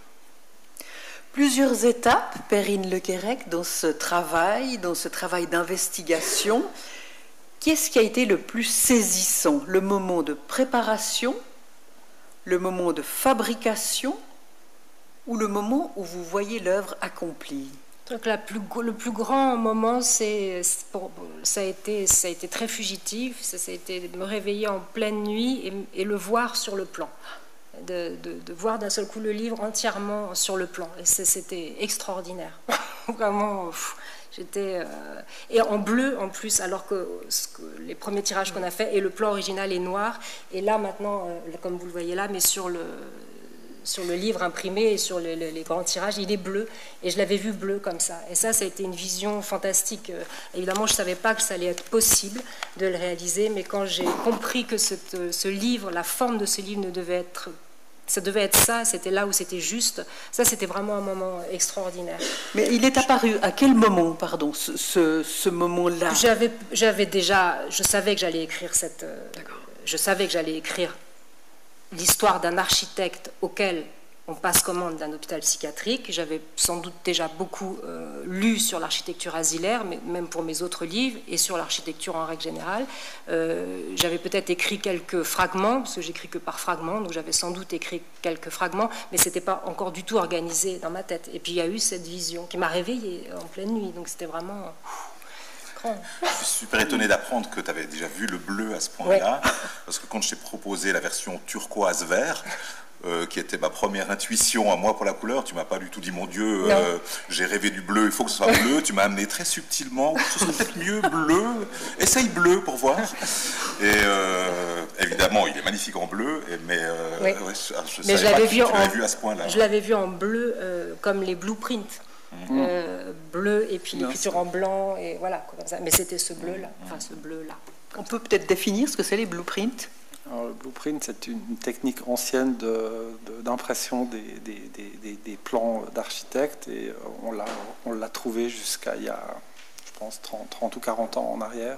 A: Plusieurs étapes, Perrine Lequerec, dans ce travail, dans ce travail d'investigation. Qu'est-ce qui a été le plus saisissant? Le moment de préparation, le moment de fabrication ou le moment où vous voyez l'œuvre accomplie?
B: Donc la plus, le plus grand moment, c'est, ça, a été, ça a été très fugitif, ça, ça a été de me réveiller en pleine nuit et, et le voir sur le plan, de, de, de voir d'un seul coup le livre entièrement sur le plan. Et c'était extraordinaire, vraiment. Pff, j'étais euh, et en bleu en plus, alors que, ce que les premiers tirages qu'on a fait, et le plan original est noir. Et là maintenant, euh, comme vous le voyez là, mais sur le sur le livre imprimé et sur les, les, les grands tirages, il est bleu, et je l'avais vu bleu comme ça, et ça, ça a été une vision fantastique. Euh, évidemment, je ne savais pas que ça allait être possible de le réaliser, mais quand j'ai compris que cette, ce livre, la forme de ce livre ne devait être, ça devait être ça, c'était là où c'était juste, ça, c'était vraiment un moment extraordinaire.
A: Mais il est apparu à quel moment, pardon, ce, ce, ce moment-là?
B: J'avais, j'avais déjà, je savais que j'allais écrire cette, euh, je savais que j'allais écrire l'histoire d'un architecte auquel on passe commande d'un hôpital psychiatrique. J'avais sans doute déjà beaucoup euh, lu sur l'architecture asilaire, mais même pour mes autres livres, et sur l'architecture en règle générale. Euh, j'avais peut-être écrit quelques fragments, parce que j'écris que par fragments, donc j'avais sans doute écrit quelques fragments, mais ce n'était pas encore du tout organisé dans ma tête. Et puis il y a eu cette vision qui m'a réveillée en pleine nuit, donc c'était vraiment...
C: Je suis super étonné d'apprendre que tu avais déjà vu le bleu à ce point-là, ouais. Parce que quand je t'ai proposé la version turquoise-vert, euh, qui était ma première intuition à moi pour la couleur, tu m'as pas du tout dit, mon Dieu, euh, j'ai rêvé du bleu, il faut que ce soit bleu. Tu m'as amené très subtilement, ce serait peut-être mieux bleu, essaye bleu pour voir. Et euh, évidemment, il est magnifique en bleu, mais, euh,
B: oui.
C: ouais, je, je
B: mais je l'avais vu,
C: vu à ce point-là.
B: Je l'avais vu en bleu, euh, comme les blueprints. Mmh. Euh, bleu et puis l'écriture en blanc et voilà comme ça. Mais c'était ce bleu là, enfin ce bleu là.
A: On peut peut-être définir ce que c'est les blueprints.
D: Alors, le blueprint, c'est une technique ancienne de, de, d'impression des, des, des, des plans d'architectes, et on l'a, on l'a trouvé jusqu'à il y a, je pense, trente, trente ou quarante ans en arrière,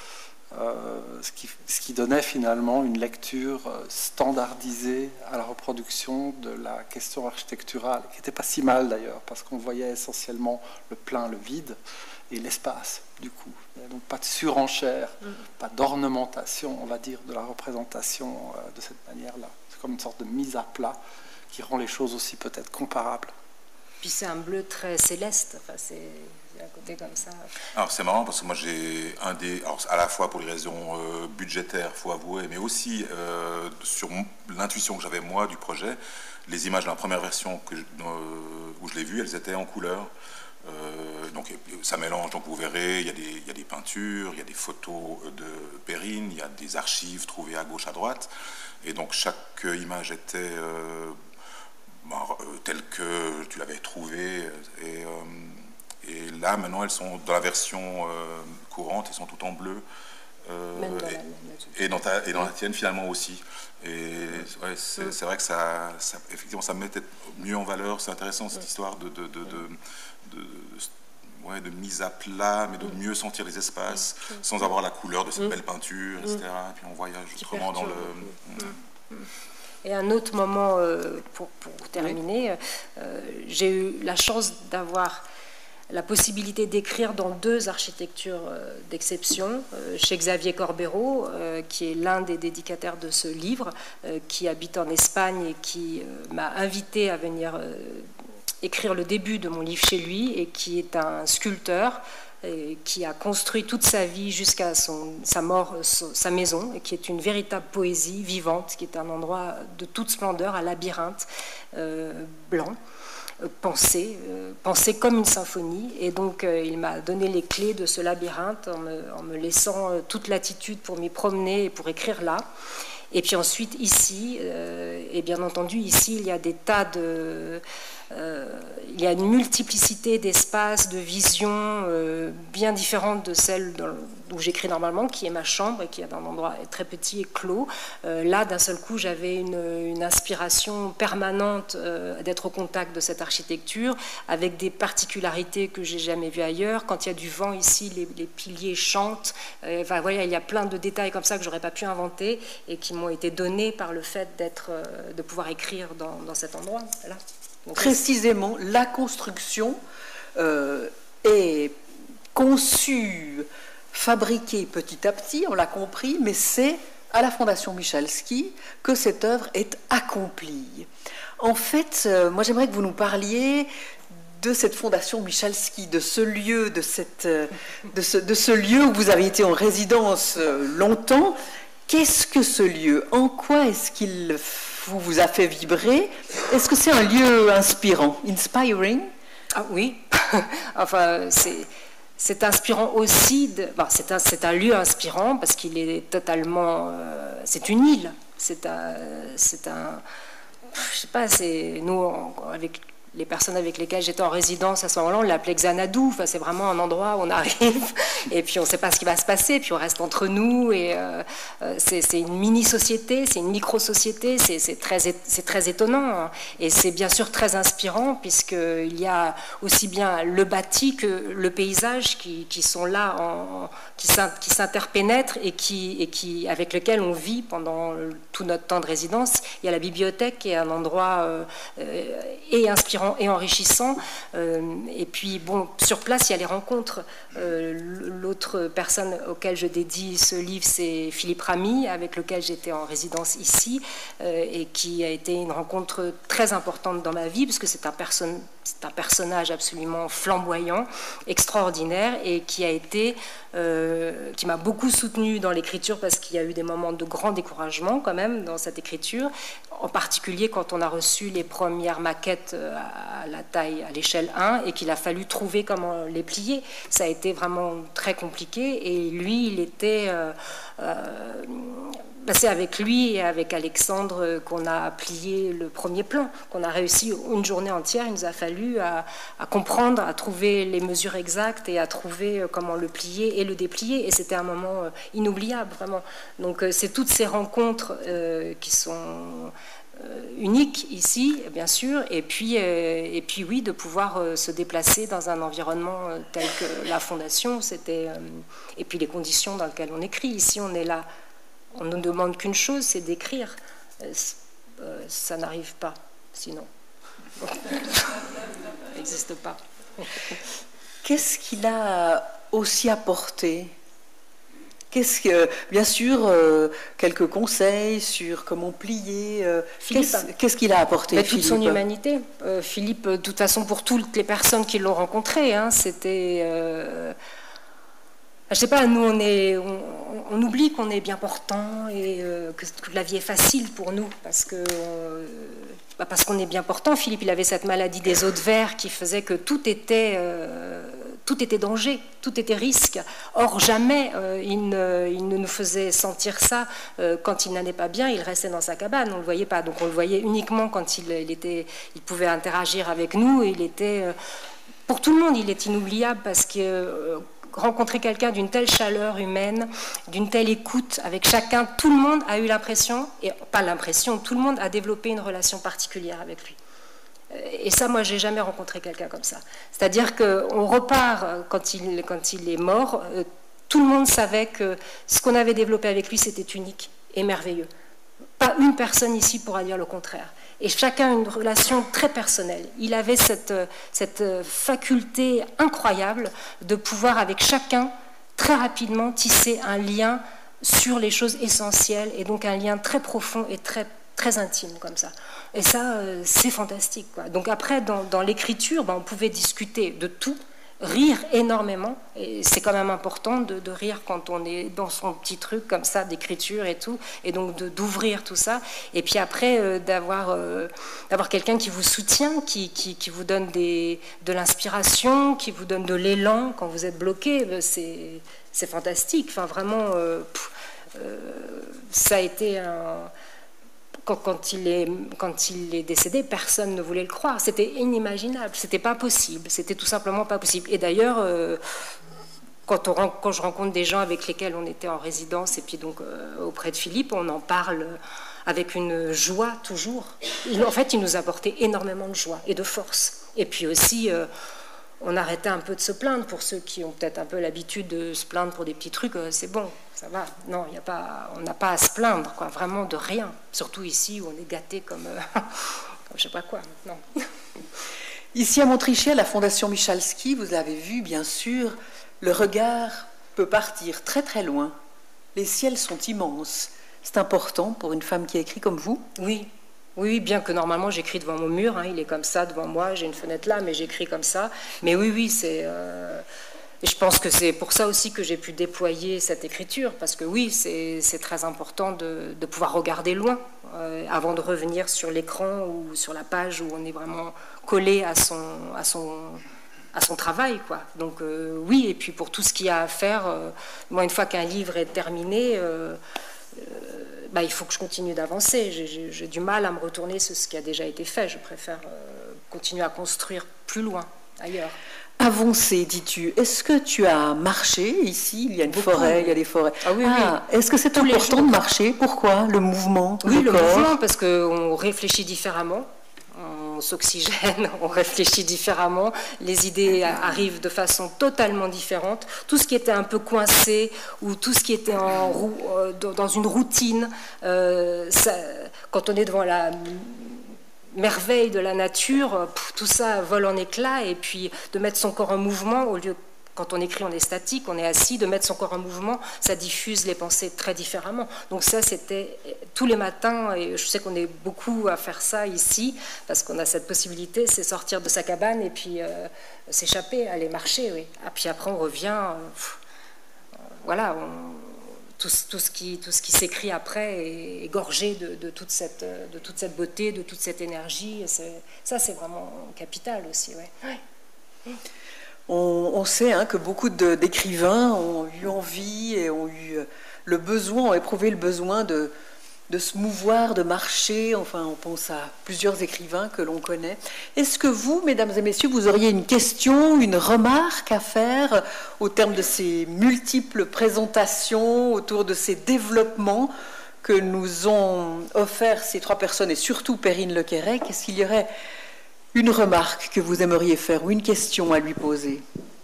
D: euh, ce, qui, ce qui donnait finalement une lecture standardisée à la reproduction de la question architecturale, qui n'était pas si mal d'ailleurs, parce qu'on voyait essentiellement le plein, le vide, et l'espace, du coup. Il n'y a donc pas de surenchère, mmh. pas d'ornementation, on va dire, de la représentation euh, de cette manière-là. C'est comme une sorte de mise à plat qui rend les choses aussi peut-être comparables.
B: Puis c'est un bleu très céleste, enfin, c'est à côté comme ça.
C: Alors c'est marrant parce que moi j'ai un des... Alors, à la fois pour les raisons euh, budgétaires, il faut avouer, mais aussi euh, sur l'intuition que j'avais moi du projet, les images de la première version que je, euh, où je l'ai vue, elles étaient en couleur. Euh, donc ça mélange, donc vous verrez, il y, a des, il y a des peintures, il y a des photos de Perrine, il y a des archives trouvées à gauche, à droite, et donc chaque image était euh, ben, telle que tu l'avais trouvée, et, euh, et là maintenant elles sont dans la version euh, courante, elles sont toutes en bleu, euh,
B: Même dans
C: et,
B: la...
C: et, dans ta, et dans la tienne finalement aussi. Et ouais, c'est, c'est vrai que ça, ça, effectivement, ça met peut-être mieux en valeur. C'est intéressant cette histoire de, de, de, de, de, ouais, de mise à plat, mais de mieux sentir les espaces sans avoir la couleur de cette belle peinture, et cetera. Et puis on voyage autrement dans le.
B: Et un autre moment euh, pour, pour terminer, euh, j'ai eu la chance d'avoir la possibilité d'écrire dans deux architectures euh, d'exception, euh, chez Xavier Corbero, euh, qui est l'un des dédicataires de ce livre, euh, qui habite en Espagne et qui euh, m'a invité à venir euh, écrire le début de mon livre chez lui, et qui est un sculpteur et qui a construit toute sa vie jusqu'à son, sa mort, son, sa maison, et qui est une véritable poésie vivante, qui est un endroit de toute splendeur, un labyrinthe euh, blanc. Pensé, euh, pensé comme une symphonie, et donc euh, il m'a donné les clés de ce labyrinthe en me, en me laissant euh, toute latitude pour m'y promener et pour écrire là. Et puis ensuite ici, euh, et bien entendu ici il y a des tas de... Euh, il y a une multiplicité d'espaces, de visions euh, bien différentes de celles dans, où j'écris normalement, qui est ma chambre et qui est un endroit très petit et clos. Euh, là, d'un seul coup, j'avais une, une inspiration permanente euh, d'être au contact de cette architecture, avec des particularités que j'ai jamais vues ailleurs. Quand il y a du vent ici, les, les piliers chantent. Euh, enfin, voilà, il y a plein de détails comme ça que j'aurais pas pu inventer et qui m'ont été donnés par le fait d'être, euh, de pouvoir écrire dans, dans cet endroit. Là. Donc,
A: précisément, la construction euh, est conçue, fabriquée petit à petit, on l'a compris, mais c'est à la Fondation Michalski que cette œuvre est accomplie. En fait, euh, moi j'aimerais que vous nous parliez de cette Fondation Michalski, de ce lieu, de, cette, de, ce, de ce lieu où vous avez été en résidence longtemps. Qu'est-ce que ce lieu? En quoi est-ce qu'il vous, vous a fait vibrer? Est-ce que c'est un lieu inspirant, inspiring?
B: Ah oui, enfin c'est... C'est inspirant aussi, de, bon, c'est un, c'est un lieu inspirant parce qu'il est totalement, euh, c'est une île, c'est un, c'est un, je sais pas, c'est nous on, avec les personnes avec lesquelles j'étais en résidence à ce moment-là, on l'appelait Xanadu. Enfin, c'est vraiment un endroit où on arrive et puis on ne sait pas ce qui va se passer, puis on reste entre nous et euh, c'est, c'est une mini-société, c'est une micro-société, c'est, c'est, très, c'est très étonnant hein. Et c'est bien sûr très inspirant puisqu'il y a aussi bien le bâti que le paysage qui, qui sont là, en, qui, qui s'interpénètrent et, qui, et qui, avec lequel on vit pendant tout notre temps de résidence. Il y a la bibliothèque qui est un endroit euh, euh, et inspirant et enrichissant. Euh, et puis, bon, sur place, il y a les rencontres. Euh, l'autre personne auquel je dédie ce livre, c'est Philippe Ramy, avec lequel j'étais en résidence ici, euh, et qui a été une rencontre très importante dans ma vie, parce que c'est un, perso- c'est un personnage absolument flamboyant, extraordinaire, et qui a été, euh, qui m'a beaucoup soutenue dans l'écriture, parce qu'il y a eu des moments de grand découragement, quand même, dans cette écriture, en particulier quand on a reçu les premières maquettes à la taille, à l'échelle un, et qu'il a fallu trouver comment les plier. Ça a été vraiment très compliqué, et lui, il était euh, euh, ben c'est avec lui et avec Alexandre qu'on a plié le premier plan, qu'on a réussi une journée entière. Il nous a fallu à, à comprendre, à trouver les mesures exactes et à trouver comment le plier et le déplier. Et c'était un moment inoubliable, vraiment. Donc c'est toutes ces rencontres euh, qui sont unique ici, bien sûr, et puis, euh, et puis oui, de pouvoir euh, se déplacer dans un environnement euh, tel que la Fondation, c'était, euh, et puis les conditions dans lesquelles on écrit. Ici, on est là, on ne demande qu'une chose, c'est d'écrire. Euh, euh, ça n'arrive pas, sinon. Ça n'existe pas.
A: Qu'est-ce qu'il a aussi apporté ? Qu'est-ce que, bien sûr, euh, quelques conseils sur comment plier. Euh, qu'est-ce, qu'est-ce qu'il a apporté,
B: mais
A: Philippe ?
B: Toute son humanité. Euh, Philippe, de toute façon, pour toutes les personnes qui l'ont rencontré, hein, c'était. Euh, je sais pas, nous, on est, on, on oublie qu'on est bien portant et euh, que, que la vie est facile pour nous, parce que. Euh, bah parce qu'on est bien portant. Philippe, il avait cette maladie des os de verre qui faisait que tout était. Euh, Tout était danger, tout était risque. Or, jamais euh, il, ne, il ne nous faisait sentir ça. Euh, quand il n'allait pas bien, il restait dans sa cabane, on ne le voyait pas. Donc on le voyait uniquement quand il, il, était, il pouvait interagir avec nous. Il était, euh, pour tout le monde, il est inoubliable parce que euh, rencontrer quelqu'un d'une telle chaleur humaine, d'une telle écoute avec chacun, tout le monde a eu l'impression, et pas l'impression, tout le monde a développé une relation particulière avec lui. Et ça, moi, j'ai jamais rencontré quelqu'un comme ça. C'est-à-dire qu'on repart, quand il, quand il est mort, euh, tout le monde savait que ce qu'on avait développé avec lui, c'était unique et merveilleux. Pas une personne ici pourra dire le contraire. Et chacun a une relation très personnelle. Il avait cette, cette faculté incroyable de pouvoir, avec chacun, très rapidement tisser un lien sur les choses essentielles, et donc un lien très profond et très très intime comme ça. Et ça, euh, c'est fantastique, quoi. Donc après, dans, dans l'écriture, ben, on pouvait discuter de tout, rire énormément, et c'est quand même important de, de rire quand on est dans son petit truc comme ça d'écriture et tout, et donc de, d'ouvrir tout ça, et puis après euh, d'avoir, euh, d'avoir quelqu'un qui vous soutient, qui, qui, qui vous donne des, de l'inspiration, qui vous donne de l'élan quand vous êtes bloqué, ben, c'est, c'est fantastique. Enfin vraiment, euh, pff, euh, ça a été un... Quand, quand, il est, quand il est décédé, personne ne voulait le croire. C'était inimaginable, c'était pas possible, c'était tout simplement pas possible. Et d'ailleurs, euh, quand, on, quand je rencontre des gens avec lesquels on était en résidence, et puis donc euh, auprès de Philippe, on en parle avec une joie toujours. Il, en fait, il nous apportait énormément de joie et de force. Et puis aussi, euh, on arrêtait un peu de se plaindre. Pour ceux qui ont peut-être un peu l'habitude de se plaindre pour des petits trucs, euh, c'est bon. Ça va, non, y a pas, on n'a pas à se plaindre, quoi, vraiment de rien. Surtout ici où on est gâté comme, euh, comme je sais pas quoi maintenant.
A: Ici à Montrichet, à la Fondation Michalski, vous avez vu, bien sûr, le regard peut partir très très loin. Les ciels sont immenses. C'est important pour une femme qui écrit comme vous ?
B: Oui, oui, bien que normalement j'écris devant mon mur, hein, il est comme ça devant moi, j'ai une fenêtre là, mais j'écris comme ça. Mais oui, oui, c'est... Euh... Et je pense que c'est pour ça aussi que j'ai pu déployer cette écriture, parce que oui, c'est, c'est très important de, de pouvoir regarder loin, euh, avant de revenir sur l'écran ou sur la page où on est vraiment collé à son, à son, à son travail, quoi. Donc euh, oui, et puis pour tout ce qu'il y a à faire, euh, moi, une fois qu'un livre est terminé, euh, euh, bah, il faut que je continue d'avancer. J'ai, j'ai, j'ai du mal à me retourner sur ce qui a déjà été fait. Je préfère euh, continuer à construire plus loin, ailleurs.
A: Avancer, dis-tu. Est-ce que tu as marché ici ? Il y a une
B: Beaucoup,
A: forêt,
B: oui.
A: il y a des forêts.
B: Ah oui,
A: ah,
B: oui.
A: Est-ce que c'est
B: Tous les
A: important
B: jours.
A: de marcher ? Pourquoi ? Le mouvement,
B: Oui,
A: le,
B: le
A: corps.
B: mouvement, parce qu'on réfléchit différemment, on s'oxygène, on réfléchit différemment, les idées arrivent de façon totalement différente. Tout ce qui était un peu coincé ou tout ce qui était en roue, dans une routine, euh, ça, quand on est devant la merveille de la nature, tout ça vole en éclats, et puis de mettre son corps en mouvement, au lieu, quand on écrit on est statique, on est assis, de mettre son corps en mouvement, ça diffuse les pensées très différemment. Donc ça, c'était tous les matins, et je sais qu'on est beaucoup à faire ça ici, parce qu'on a cette possibilité, c'est sortir de sa cabane et puis euh, s'échapper, aller marcher, oui. Et puis après on revient, euh, pff, voilà, on, Tout, tout ce qui, tout ce qui s'écrit après est, est gorgé de, de, toute cette, de toute cette beauté, de toute cette énergie. Et c'est, ça, c'est vraiment capital aussi. Ouais. Ouais.
A: On, on sait hein, que beaucoup de, d'écrivains ont eu envie et ont eu le besoin, ont éprouvé le besoin de, de se mouvoir, de marcher. Enfin, on pense à plusieurs écrivains que l'on connaît. Est-ce que vous, mesdames et messieurs, vous auriez une question, une remarque à faire au terme de ces multiples présentations, autour de ces développements que nous ont offert ces trois personnes, et surtout Perrine Lequerec? Est-ce qu'il y aurait une remarque que vous aimeriez faire ou une question à lui poser?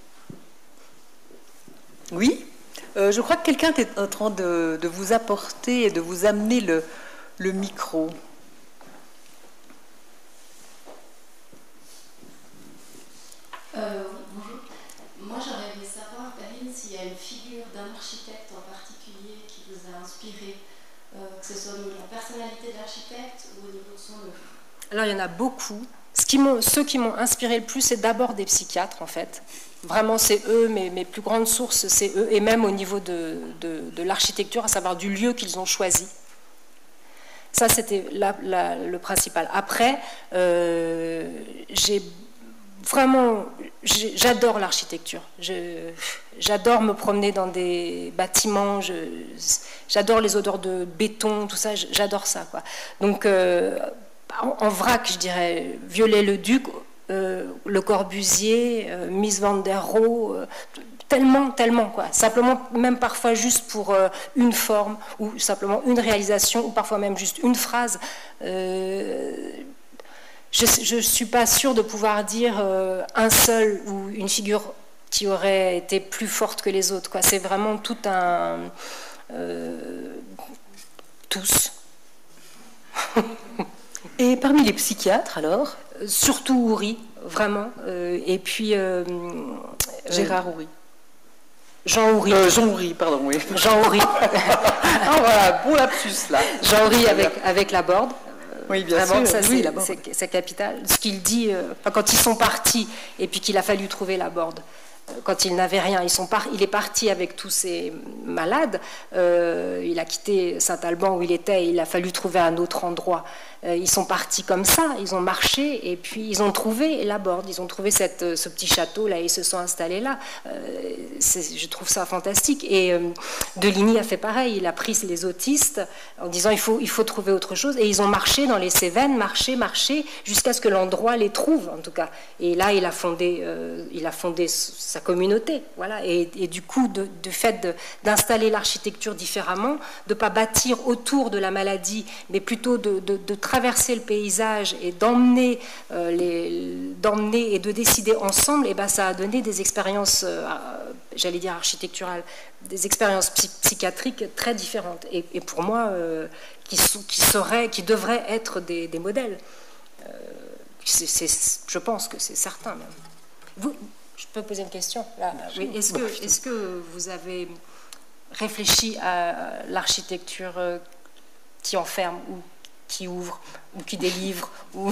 A: Oui, euh, je crois que quelqu'un est en train de, de vous apporter et de vous amener le, le micro.
E: Euh, oui, bonjour. Moi, j'aurais aimé savoir, Perrine, s'il y a une figure d'un architecte en particulier qui vous a inspiré, euh, que ce soit au niveau de la personnalité de l'architecte ou au niveau de son œuvre.
B: Alors, il y en a beaucoup. Ce qui m'ont, ceux qui m'ont inspiré le plus, c'est d'abord des psychiatres, en fait. Vraiment, c'est eux, mes, mes plus grandes sources, c'est eux, et même au niveau de, de, de l'architecture, à savoir du lieu qu'ils ont choisi. Ça, c'était la, la, le principal. Après, euh, j'ai vraiment, j'ai, j'adore l'architecture. Je, j'adore me promener dans des bâtiments, je, j'adore les odeurs de béton, tout ça, j'adore ça, quoi. Donc, euh, en, en vrac, je dirais, Viollet-le-Duc, Euh, Le Corbusier, euh, Mies van der Rohe, euh, tellement, tellement, quoi. Simplement, même parfois juste pour euh, une forme, ou simplement une réalisation, ou parfois même juste une phrase. Euh, je ne suis pas sûre de pouvoir dire euh, un seul ou une figure qui aurait été plus forte que les autres, quoi. C'est vraiment tout un... Euh, tous.
A: Et parmi les psychiatres, alors?
B: Surtout Houry, vraiment. Euh, et puis... Euh,
A: Gérard Houry.
B: Jean Houry.
A: Euh, Jean Houry, pardon, oui.
B: Jean Houry.
A: Ah voilà, bon lapsus, là.
B: Jean Houry avec, avec Laborde.
A: Oui, bien
B: vraiment,
A: sûr.
B: ça,
A: Oui,
B: c'est, c'est, c'est capital. Ce qu'il dit, euh, quand ils sont partis, et puis qu'il a fallu trouver Laborde, quand il n'avait rien, ils sont par... il est parti avec tous ses malades, euh, il a quitté Saint-Alban où il était, il a fallu trouver un autre endroit. Euh, ils sont partis comme ça, ils ont marché et puis ils ont trouvé Laborde, ils ont trouvé cette, ce petit château là et ils se sont installés là. Euh, c'est, je trouve ça fantastique. Et euh, Deligny a fait pareil, il a pris les autistes en disant il faut, il faut trouver autre chose et ils ont marché dans les Cévennes, marché, marché, jusqu'à ce que l'endroit les trouve en tout cas. Et là il a fondé, euh, il a fondé sa communauté, voilà. Et, et du coup, de, de fait de, d'installer l'architecture différemment, de ne pas bâtir autour de la maladie, mais plutôt de, de, de traverser le paysage et d'emmener, euh, les, d'emmener et de décider ensemble, et ben ça a donné des expériences, euh, j'allais dire architecturales, des expériences psy- psychiatriques très différentes. Et, et pour moi, euh, qui, qui, seraient, qui devraient être des, des modèles. Euh, c'est, c'est, je pense que c'est certain même. Vous, je peux poser une question là. Oui. Est-ce que, est-ce que vous avez réfléchi à l'architecture qui enferme ou qui ouvre ou qui délivre ou...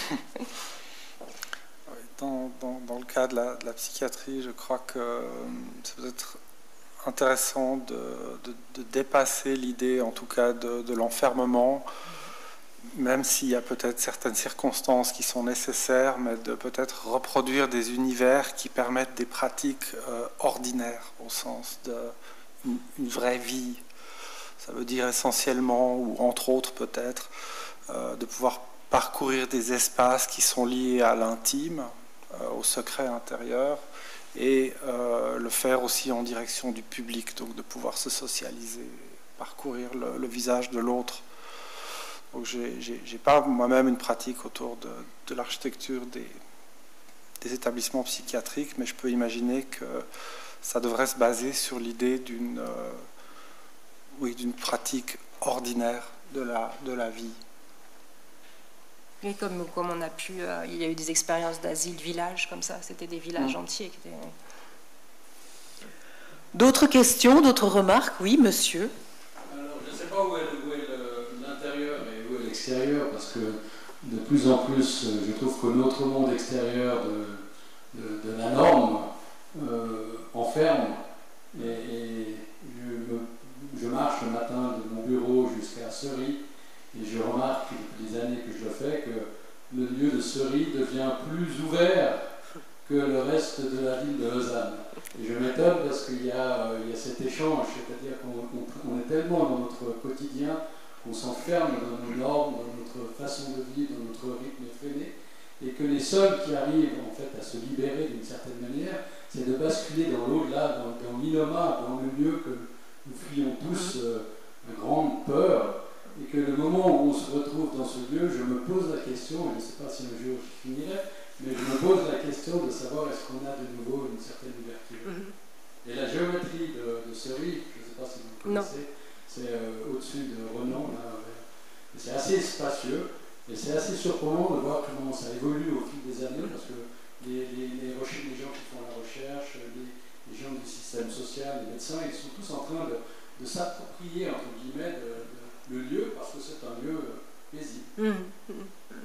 D: dans, dans, dans le cas de la, de la psychiatrie, je crois que c'est peut-être intéressant de, de, de dépasser l'idée, en tout cas, de, de l'enfermement, même s'il y a peut-être certaines circonstances qui sont nécessaires, mais de peut-être reproduire des univers qui permettent des pratiques euh, ordinaires, au sens d'une une vraie vie. Ça veut dire essentiellement, ou entre autres peut-être, euh, de pouvoir parcourir des espaces qui sont liés à l'intime, euh, au secret intérieur, et euh, le faire aussi en direction du public, donc de pouvoir se socialiser, parcourir le, le visage de l'autre. Donc j'ai, j'ai, j'ai pas moi-même une pratique autour de, de l'architecture des, des établissements psychiatriques, mais je peux imaginer que ça devrait se baser sur l'idée d'une, euh, oui, d'une pratique ordinaire de la, de la vie.
B: Oui, comme, comme on a pu, euh, il y a eu des expériences d'asile village comme ça, c'était des villages mmh. entiers qui étaient...
A: D'autres questions, d'autres remarques? Oui, monsieur.
F: Alors, je ne sais pas où est, où est le, l'intérieur et où est l'extérieur, parce que de plus en plus, je trouve que notre monde extérieur de, de, de la norme euh, enferme. Et, et je, me, je marche le matin de mon bureau jusqu'à Seury, et je remarque depuis des années que je le fais que le lieu de Seury devient plus ouvert que le reste de la ville de Lausanne. Et je m'étonne parce qu'il y, euh, y a cet échange, c'est-à-dire qu'on on, on est tellement dans notre quotidien qu'on s'enferme dans nos normes, dans notre façon de vivre, dans notre rythme effréné, et que les seuls qui arrivent en fait à se libérer d'une certaine manière, c'est de basculer dans l'au-delà, dans, dans l'innommable, dans le lieu que nous fuyons tous euh, à grande peur, et que le moment où on se retrouve dans ce lieu, je me pose la question, et je ne sais pas si un jour je finirai, mais je me pose la question de savoir est-ce qu'on a de nouveau une certaine ouverture. Mm-hmm. Et la géométrie de, de ce livre, je ne sais pas si vous le connaissez, c'est euh, au-dessus de Renan, là, c'est assez spacieux, et c'est assez surprenant de voir comment ça évolue au fil des années, parce que les, les, les, les gens qui font la recherche, les, les gens du système social, les médecins, ils sont tous en train de, de s'approprier, entre guillemets, de, de, le lieu, parce que c'est un lieu paisible. Mm-hmm.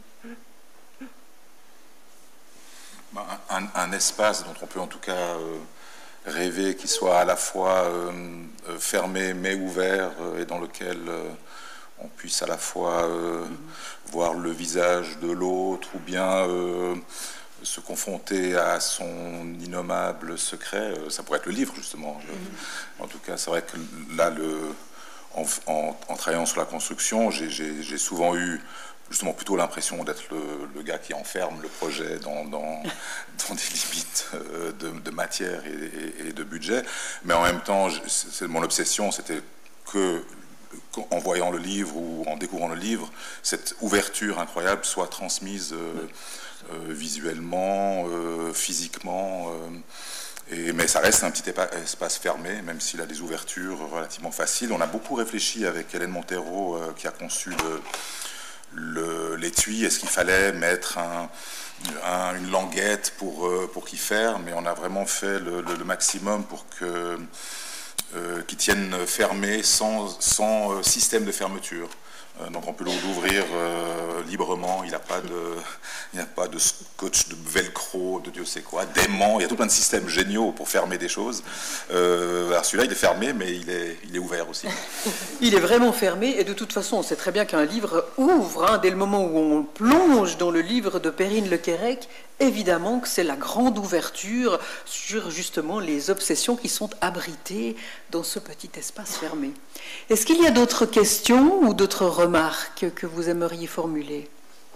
C: Un, un espace dont on peut en tout cas euh, rêver, qui soit à la fois euh, euh, fermé mais ouvert, euh, et dans lequel euh, on puisse à la fois euh, mm-hmm. voir le visage de l'autre ou bien euh, se confronter à son innommable secret. Euh, ça pourrait être le livre, justement. Mm-hmm. En tout cas, c'est vrai que là, le, en, en, en travaillant sur la construction, j'ai, j'ai, j'ai souvent eu justement plutôt l'impression d'être le, le gars qui enferme le projet dans, dans, dans des limites de, de matière et, et, et de budget. Mais en même temps, c'est, mon obsession, c'était que, en voyant le livre ou en découvrant le livre, cette ouverture incroyable soit transmise euh, euh, visuellement, euh, physiquement. Euh, et, mais ça reste un petit espace fermé, même s'il a des ouvertures relativement faciles. On a beaucoup réfléchi avec Hélène Montero, euh, qui a conçu le... Le, l'étui, est-ce qu'il fallait mettre un, un, une languette pour, euh, pour qu'il ferme, mais on a vraiment fait le, le, le maximum pour que, euh, qu'il tienne fermé sans, sans euh, système de fermeture. Euh, donc on peut l'ouvrir euh, librement, il n'y a pas de, il n'y a pas de scotch, de velcro, de Dieu sait quoi, d'aimant, il y a tout plein de systèmes géniaux pour fermer des choses. Euh, alors celui-là il est fermé, mais il est, il est ouvert aussi.
A: Il est vraiment fermé, et de toute façon on sait très bien qu'un livre ouvre, hein, dès le moment où on plonge dans le livre de Perrine Lequerec, évidemment que c'est la grande ouverture sur justement les obsessions qui sont abritées dans ce petit espace fermé. Est-ce qu'il y a d'autres questions ou d'autres remarques que vous aimeriez formuler ?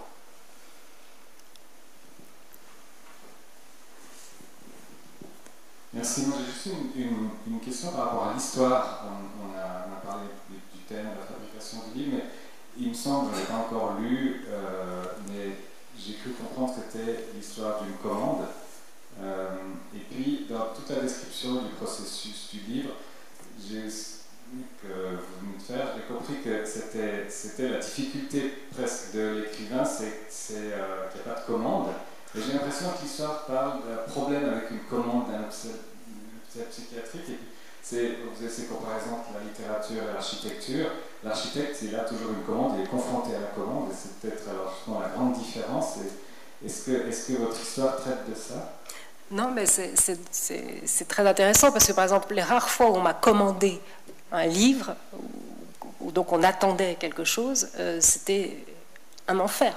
G: Merci. Moi, j'ai juste une, une, une question par rapport à l'histoire. On, on, a, on a parlé du, du thème de la fabrication du livre, mais il me semble, je n'ai pas encore lu, euh, mais j'ai cru comprendre que c'était l'histoire d'une commande. Euh, et puis, dans toute la description du processus du livre, j'ai, que vous venez de faire, j'ai compris que c'était, c'était la difficulté presque de l'écrivain, c'est, c'est euh, qu'il n'y a pas de commande. Et j'ai l'impression que l'histoire parle d'un problème avec une commande d'un obsède psychiatrique. Et c'est, vous avez ces comparaisons entre la littérature et l'architecture. L'architecte, il a toujours une commande, il est confronté à la commande, et c'est peut-être alors justement la grande différence. Et est-ce que, est-ce que votre histoire traite de ça ?
B: Non, mais c'est, c'est, c'est, c'est très intéressant, parce que par exemple, les rares fois où on m'a commandé un livre, où, où donc on attendait quelque chose, euh, c'était un enfer.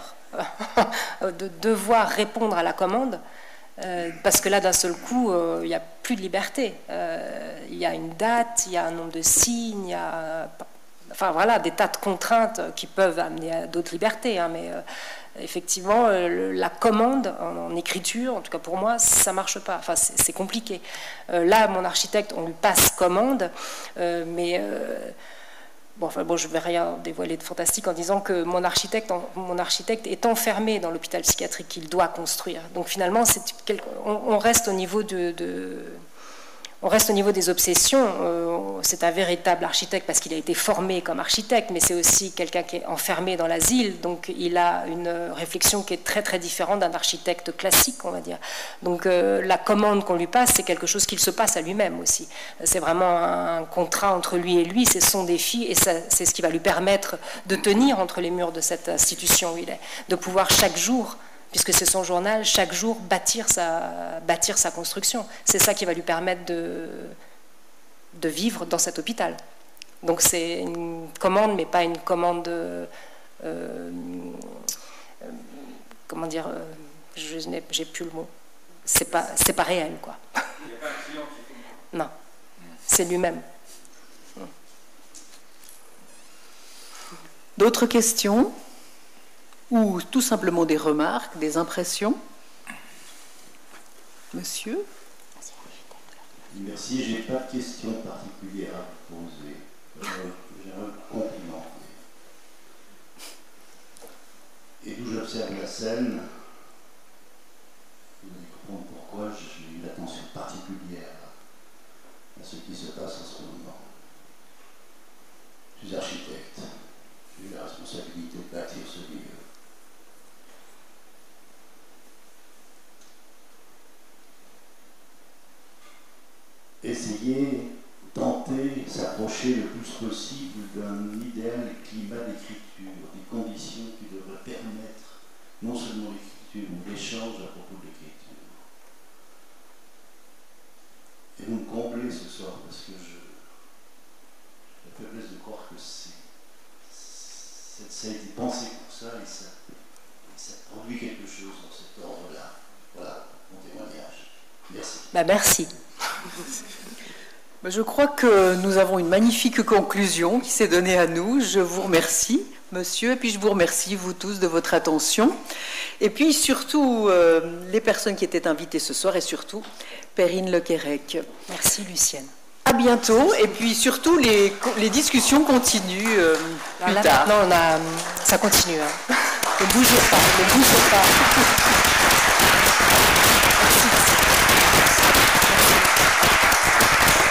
B: de devoir répondre à la commande, euh, parce que là d'un seul coup euh, il n'y a plus de liberté, euh, il y a une date, il y a un nombre de signes, il y a enfin voilà des tas de contraintes qui peuvent amener à d'autres libertés, hein, mais euh, effectivement euh, la commande en, en écriture, en tout cas pour moi, ça marche pas, enfin c'est, c'est compliqué. Euh, là mon architecte, on lui passe commande, euh, mais euh, Bon, enfin, bon, je ne vais rien dévoiler de fantastique en disant que mon architecte, mon architecte est enfermé dans l'hôpital psychiatrique qu'il doit construire. Donc finalement, c'est quelque, on, on reste au niveau de, de, on reste au niveau des obsessions. Euh, c'est un véritable architecte parce qu'il a été formé comme architecte, mais c'est aussi quelqu'un qui est enfermé dans l'asile. Donc il a une réflexion qui est très très différente d'un architecte classique, on va dire. Donc euh, la commande qu'on lui passe, c'est quelque chose qu'il se passe à lui-même aussi. C'est vraiment un contrat entre lui et lui, c'est son défi, et ça, c'est ce qui va lui permettre de tenir entre les murs de cette institution où il est, de pouvoir chaque jour, puisque c'est son journal, chaque jour bâtir sa, bâtir sa construction. C'est ça qui va lui permettre de, de vivre dans cet hôpital. Donc c'est une commande, mais pas une commande... Euh, euh, comment dire euh, je n'ai j'ai plus le mot. c'est pas, c'est pas réel, quoi.
G: Il n'y a pas un client qui fait.
B: Non, c'est lui-même.
A: D'autres questions? Ou tout simplement des remarques, des impressions? Monsieur?
H: Merci, j'ai pas de questions particulières à vous poser. Euh, j'ai un compliment. Et d'où j'observe la scène, vous allez comprendre pourquoi j'ai une attention particulière à ce qui se passe en ce moment. Je suis architecte, j'ai eu la responsabilité de bâtir ce lieu. Essayer, tenter, s'approcher le plus possible d'un idéal climat d'écriture, des conditions qui devraient permettre non seulement l'écriture, mais l'échange à propos de l'écriture. Et vous me comblez ce soir parce que je j'ai la faiblesse de croire que c'est, ça a été pensé pour ça et ça, et ça produit quelque chose dans cet ordre-là. Voilà mon témoignage. Merci.
B: Bah, merci.
A: Je crois que nous avons une magnifique conclusion qui s'est donnée à nous. Je vous remercie, monsieur, et puis je vous remercie, vous tous, de votre attention. Et puis surtout, euh, les personnes qui étaient invitées ce soir, et surtout, Perrine Lequerec.
B: Merci, Lucienne.
A: À bientôt, et puis surtout, les, les discussions continuent euh, plus
B: là,
A: tard.
B: Non, on a, ça continue. Hein. Ne bougez pas, ne bougez pas. Merci.